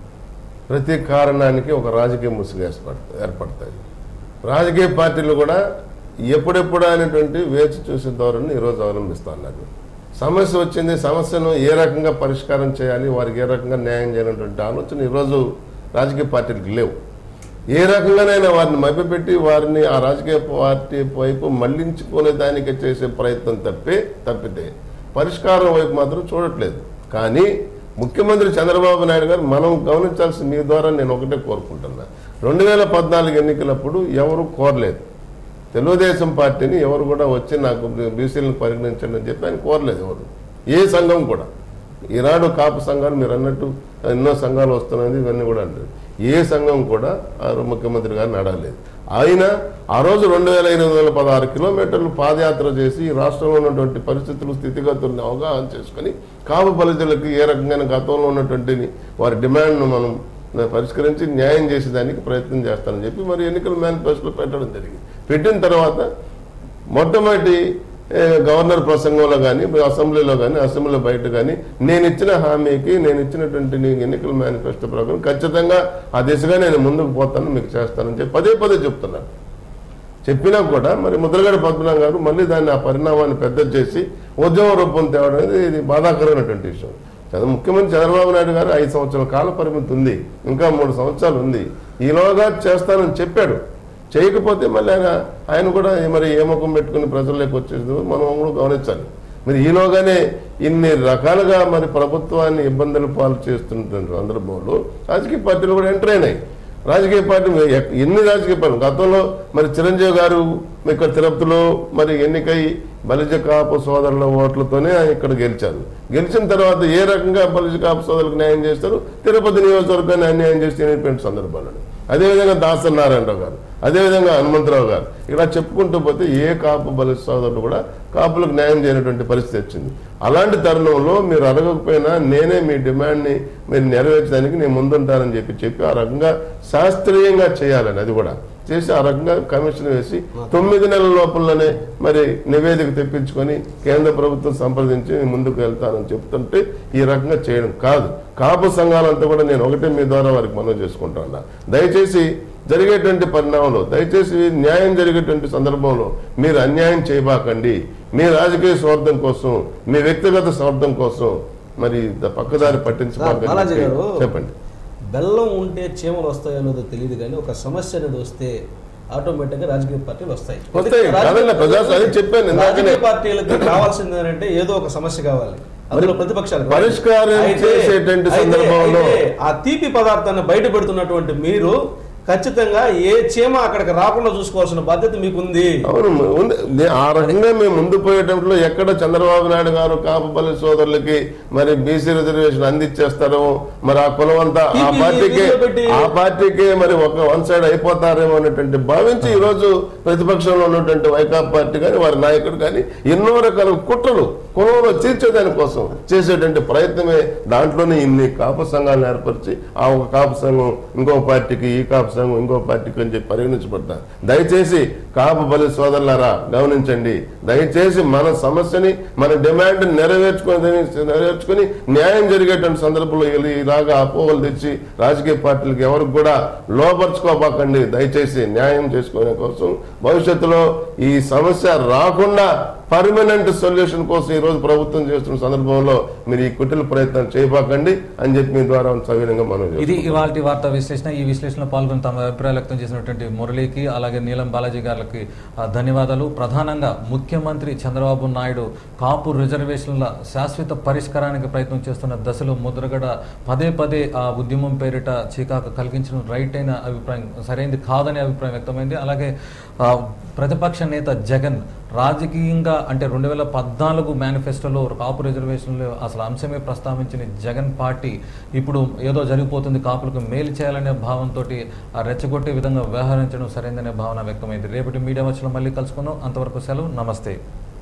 ప్రతి కారణానికి ఒక రాజకీయ ముసుగు ఏర్పడతాయి. రాజకీయ పార్టీలు కూడా ఎప్పుడెప్పుడు అనేటువంటి వేచి చూసే ధోరణిని ఈరోజు అవలంబిస్తున్నారు. సమస్య వచ్చింది, సమస్యను ఏ రకంగా పరిష్కారం చేయాలి, వారికి ఏ రకంగా న్యాయం చేయాలనేటువంటి ఆలోచన ఈరోజు రాజకీయ పార్టీలకు లేవు. ఏ రకంగానైనా వారిని మభ్యపెట్టి వారిని ఆ రాజకీయ పార్టీ వైపు మళ్లించుకునే దానికి చేసే ప్రయత్నం తప్పే తప్పితే పరిష్కారం వైపు మాత్రం చూడట్లేదు. కానీ ముఖ్యమంత్రి చంద్రబాబు నాయుడు గారు మనం గమనించాల్సిన మీ ద్వారా నేను ఒకటే కోరుకుంటున్నా, రెండు వేల పద్నాలుగు ఎన్నికలప్పుడు ఎవరు కోరలేదు, తెలుగుదేశం పార్టీని ఎవరు కూడా వచ్చి నాకు బీసీలను పరిగణించండి అని చెప్పి ఆయన కోరలేదు ఎవరు, ఏ సంఘం కూడా. ఈనాడు కాపు సంఘాలు మీరు అన్నట్టు ఎన్నో సంఘాలు వస్తున్నది, ఇవన్నీ కూడా అంటారు. ఏ సంఘం కూడా ముఖ్యమంత్రి గారిని అడగలేదు. ఆయన ఆ రోజు రెండు వేల ఎనిమిది వందల పదహారు కిలోమీటర్లు పాదయాత్ర చేసి రాష్ట్రంలో ఉన్నటువంటి పరిస్థితులు, స్థితిగతులను అవగాహన చేసుకుని కాపు ప్రజలకు ఏ రకంగా గతంలో ఉన్నటువంటి వారి డిమాండ్ను మనం పరిష్కరించి న్యాయం చేసేదానికి ప్రయత్నం చేస్తానని చెప్పి మరి ఎన్నికల మేనిఫెస్టోలో పెట్టడం జరిగింది. పెట్టిన తర్వాత మొట్టమొదటి గవర్నర్ ప్రసంగంలో కానీ, అసెంబ్లీలో కానీ, అసెంబ్లీ బయట కానీ నేను ఇచ్చిన హామీకి, నేను ఇచ్చినటువంటి ఎన్నికల మేనిఫెస్టో ప్రకారం ఖచ్చితంగా ఆ దిశగా నేను ముందుకు పోతాను, మీకు చేస్తానని చెప్పి పదే పదే చెప్తున్నాను. చెప్పినా కూడా మరి ముద్రగడ పద్మనాభం గారు మళ్ళీ దాన్ని ఆ పరిణామాన్ని పెద్ద చేసి ఉద్యమ రూపం తేవడం అనేది ఇది బాధాకరమైనటువంటి విషయం. ముఖ్యమంత్రి చంద్రబాబు నాయుడు గారు ఐదు సంవత్సరాల కాల పరిమితి ఉంది, ఇంకా మూడు సంవత్సరాలు ఉంది, ఈలోగా చేస్తానని చెప్పాడు. చేయకపోతే మళ్ళీ ఆయన ఆయన కూడా మరి ఏ ముఖం పెట్టుకుని ప్రజల్లోకి వచ్చేది మనం కూడా గమనించాలి. మరి ఈలోగానే ఇన్ని రకాలుగా మరి ప్రభుత్వాన్ని ఇబ్బందులు పాలు చేస్తున్న సందర్భంలో రాజకీయ పార్టీలు కూడా ఎంటర్ అయినాయి. రాజకీయ పార్టీ ఎన్ని రాజకీయ పార్టీలు గతంలో మరి చిరంజీవి గారు ఇక్కడ తిరుపతిలో మరి ఎన్నికై బలిజ కాపు సోదరుల ఓట్లతోనే ఇక్కడ గెలిచారు. గెలిచిన తర్వాత ఏ రకంగా బలిజ కాపు సోదరులకు న్యాయం చేస్తారు, తిరుపతి నియోజకవర్గాన్ని అన్యాయం చేసి తినేటువంటి సందర్భాలను. అదేవిధంగా దాసరి నారాయణరావు గారు, అదేవిధంగా హనుమంతరావు గారు, ఇలా చెప్పుకుంటూ పోతే ఏ కాపు బలిజ సోదరులు కూడా కాపులకు న్యాయం చేయనటువంటి పరిస్థితి వచ్చింది. అలాంటి తరుణంలో మీరు అడగకపోయినా నేనే మీ డిమాండ్ని మీరు నెరవేర్చడానికి నేను ముందుంటానని చెప్పి చెప్పి ఆ రకంగా శాస్త్రీయంగా చేయాలని అది కూడా చేసి ఆ రకంగా కమిషన్ వేసి తొమ్మిది నెలల లోపలనే మరి నివేదిక తెప్పించుకొని కేంద్ర ప్రభుత్వం సంప్రదించి ముందుకు వెళ్తానని చెప్తుంటే ఈ రకంగా చేయడం కాదు. కాపు సంఘాలంతా కూడా నేను ఒకటే మీ ద్వారా వారికి మనవి చేసుకుంటున్నా, దయచేసి జరిగేటువంటి పరిణామంలో, దయచేసి న్యాయం జరిగేటువంటి సందర్భంలో మీరు అన్యాయం చేయబాకండి. మీ రాజకీయ స్వార్థం కోసం, మీ వ్యక్తిగత స్వార్థం కోసం మరి పక్కదారి పట్టించుకోకండి. చెప్పండి. బెల్లం ఉంటే చీమలు వస్తాయి అన్నది తెలియదు, కానీ ఒక సమస్య అనేది వస్తే ఆటోమేటిక్గా రాజకీయ పార్టీలు వస్తాయి. రాజకీయ పార్టీలకు కావాల్సింది ఏంటంటే ఏదో ఒక సమస్య కావాలి, అందులో ప్రతిపక్షాలు పరిష్కారం చేసేటువంటి సందర్భంలో ఆ తీపి పదార్థాన్ని బయట పెడుతున్నటువంటి మీరు ఖచ్చితంగా ఏ చీమ అక్కడికి రాకుండా చూసుకోవాల్సిన బాధ్యత మీకుంది. అవును ఉంది. ఆ రకంగా మేము ముందు పోయేటప్పుడు ఎక్కడ చంద్రబాబు నాయుడు గారు కాపుపల్లి సోదరులకి మరి బీసీ రిజర్వేషన్ అందించేస్తారో, మరి ఆ కులం అంతా ఆ పార్టీకి ఆ పార్టీకి మరి ఒక వన్ సైడ్ అయిపోతారేమో అనేటువంటి భావించి ఈ రోజు ప్రతిపక్షంలో ఉన్నటువంటి వైకాపా పార్టీ కానీ వారి నాయకుడు కానీ ఎన్నో రకాల కుట్రలు కులంలో తీర్చేదానికోసం చేసేటువంటి ప్రయత్నమే. దాంట్లోనే ఇన్ని కాపు సంఘాలను ఏర్పరిచి ఆ ఒక కాపు సంఘం ఇంకో పార్టీకి, ఈ కాపు సంఘం ఇంకో పార్టీకి అని చెప్పి పరిగణించబడతారు. దయచేసి కాపు బలి సోదరులారా గమనించండి. దయచేసి మన సమస్యని మన డిమాండ్ నెరవేర్చుకుని నెరవేర్చుకుని న్యాయం జరిగేటువంటి సందర్భంలో ఇలాగా అపోహలు తెచ్చి రాజకీయ పార్టీలకు ఎవరికి కూడా లోపరుచుకోబాకండి. దయచేసి న్యాయం చేసుకునే కోసం భవిష్యత్తులో ఈ సమస్య రాకుండా పర్మనెంట్ సొల్యూషన్ కోసం ఈ రోజు ప్రభుత్వం చేస్తున్న సందర్భంలో మీరు ఈ కుటిల ప్రయత్నం చేయబాకండి అని చెప్పి మీ ద్వారా సవినంగా మనం ఇది ఇవాల్టి వార్తా విశ్లేషణ. ఈ విశ్లేషణలో పాల్గొని తమ అభిప్రాయాలు వ్యక్తం చేసినటువంటి మురళికి అలాగే నీలం బాలాజీ గారికి ధన్యవాదాలు. ప్రధానంగా ముఖ్యమంత్రి చంద్రబాబు నాయుడు కాపు రిజర్వేషన్ల శాశ్వత పరిష్కారానికి ప్రయత్నం చేస్తున్న దశలో ముద్రగడ పదే పదే ఆ ఉద్యమం పేరిట చీకాకు కలిగించడం రైట్ అయిన అభిప్రాయం, సరైనది కాదనే అభిప్రాయం వ్యక్తమైంది. అలాగే ప్రతిపక్ష నేత జగన్ రాజకీయంగా అంటే రెండు వేల పద్నాలుగు మేనిఫెస్టోలో కాపు రిజర్వేషన్లో అసలు అంశమే ప్రస్తావించిన జగన్ పార్టీ ఇప్పుడు ఏదో జరిగిపోతుంది, కాపులకు మేలు చేయాలనే భావంతో రెచ్చగొట్టే విధంగా వ్యవహరించడం సరైనదనే భావన వ్యక్తమైంది. రేపటి మీడియా వచ్చలో మళ్ళీ కలుసుకుందాం. అంతవరకు సెలవు, నమస్తే.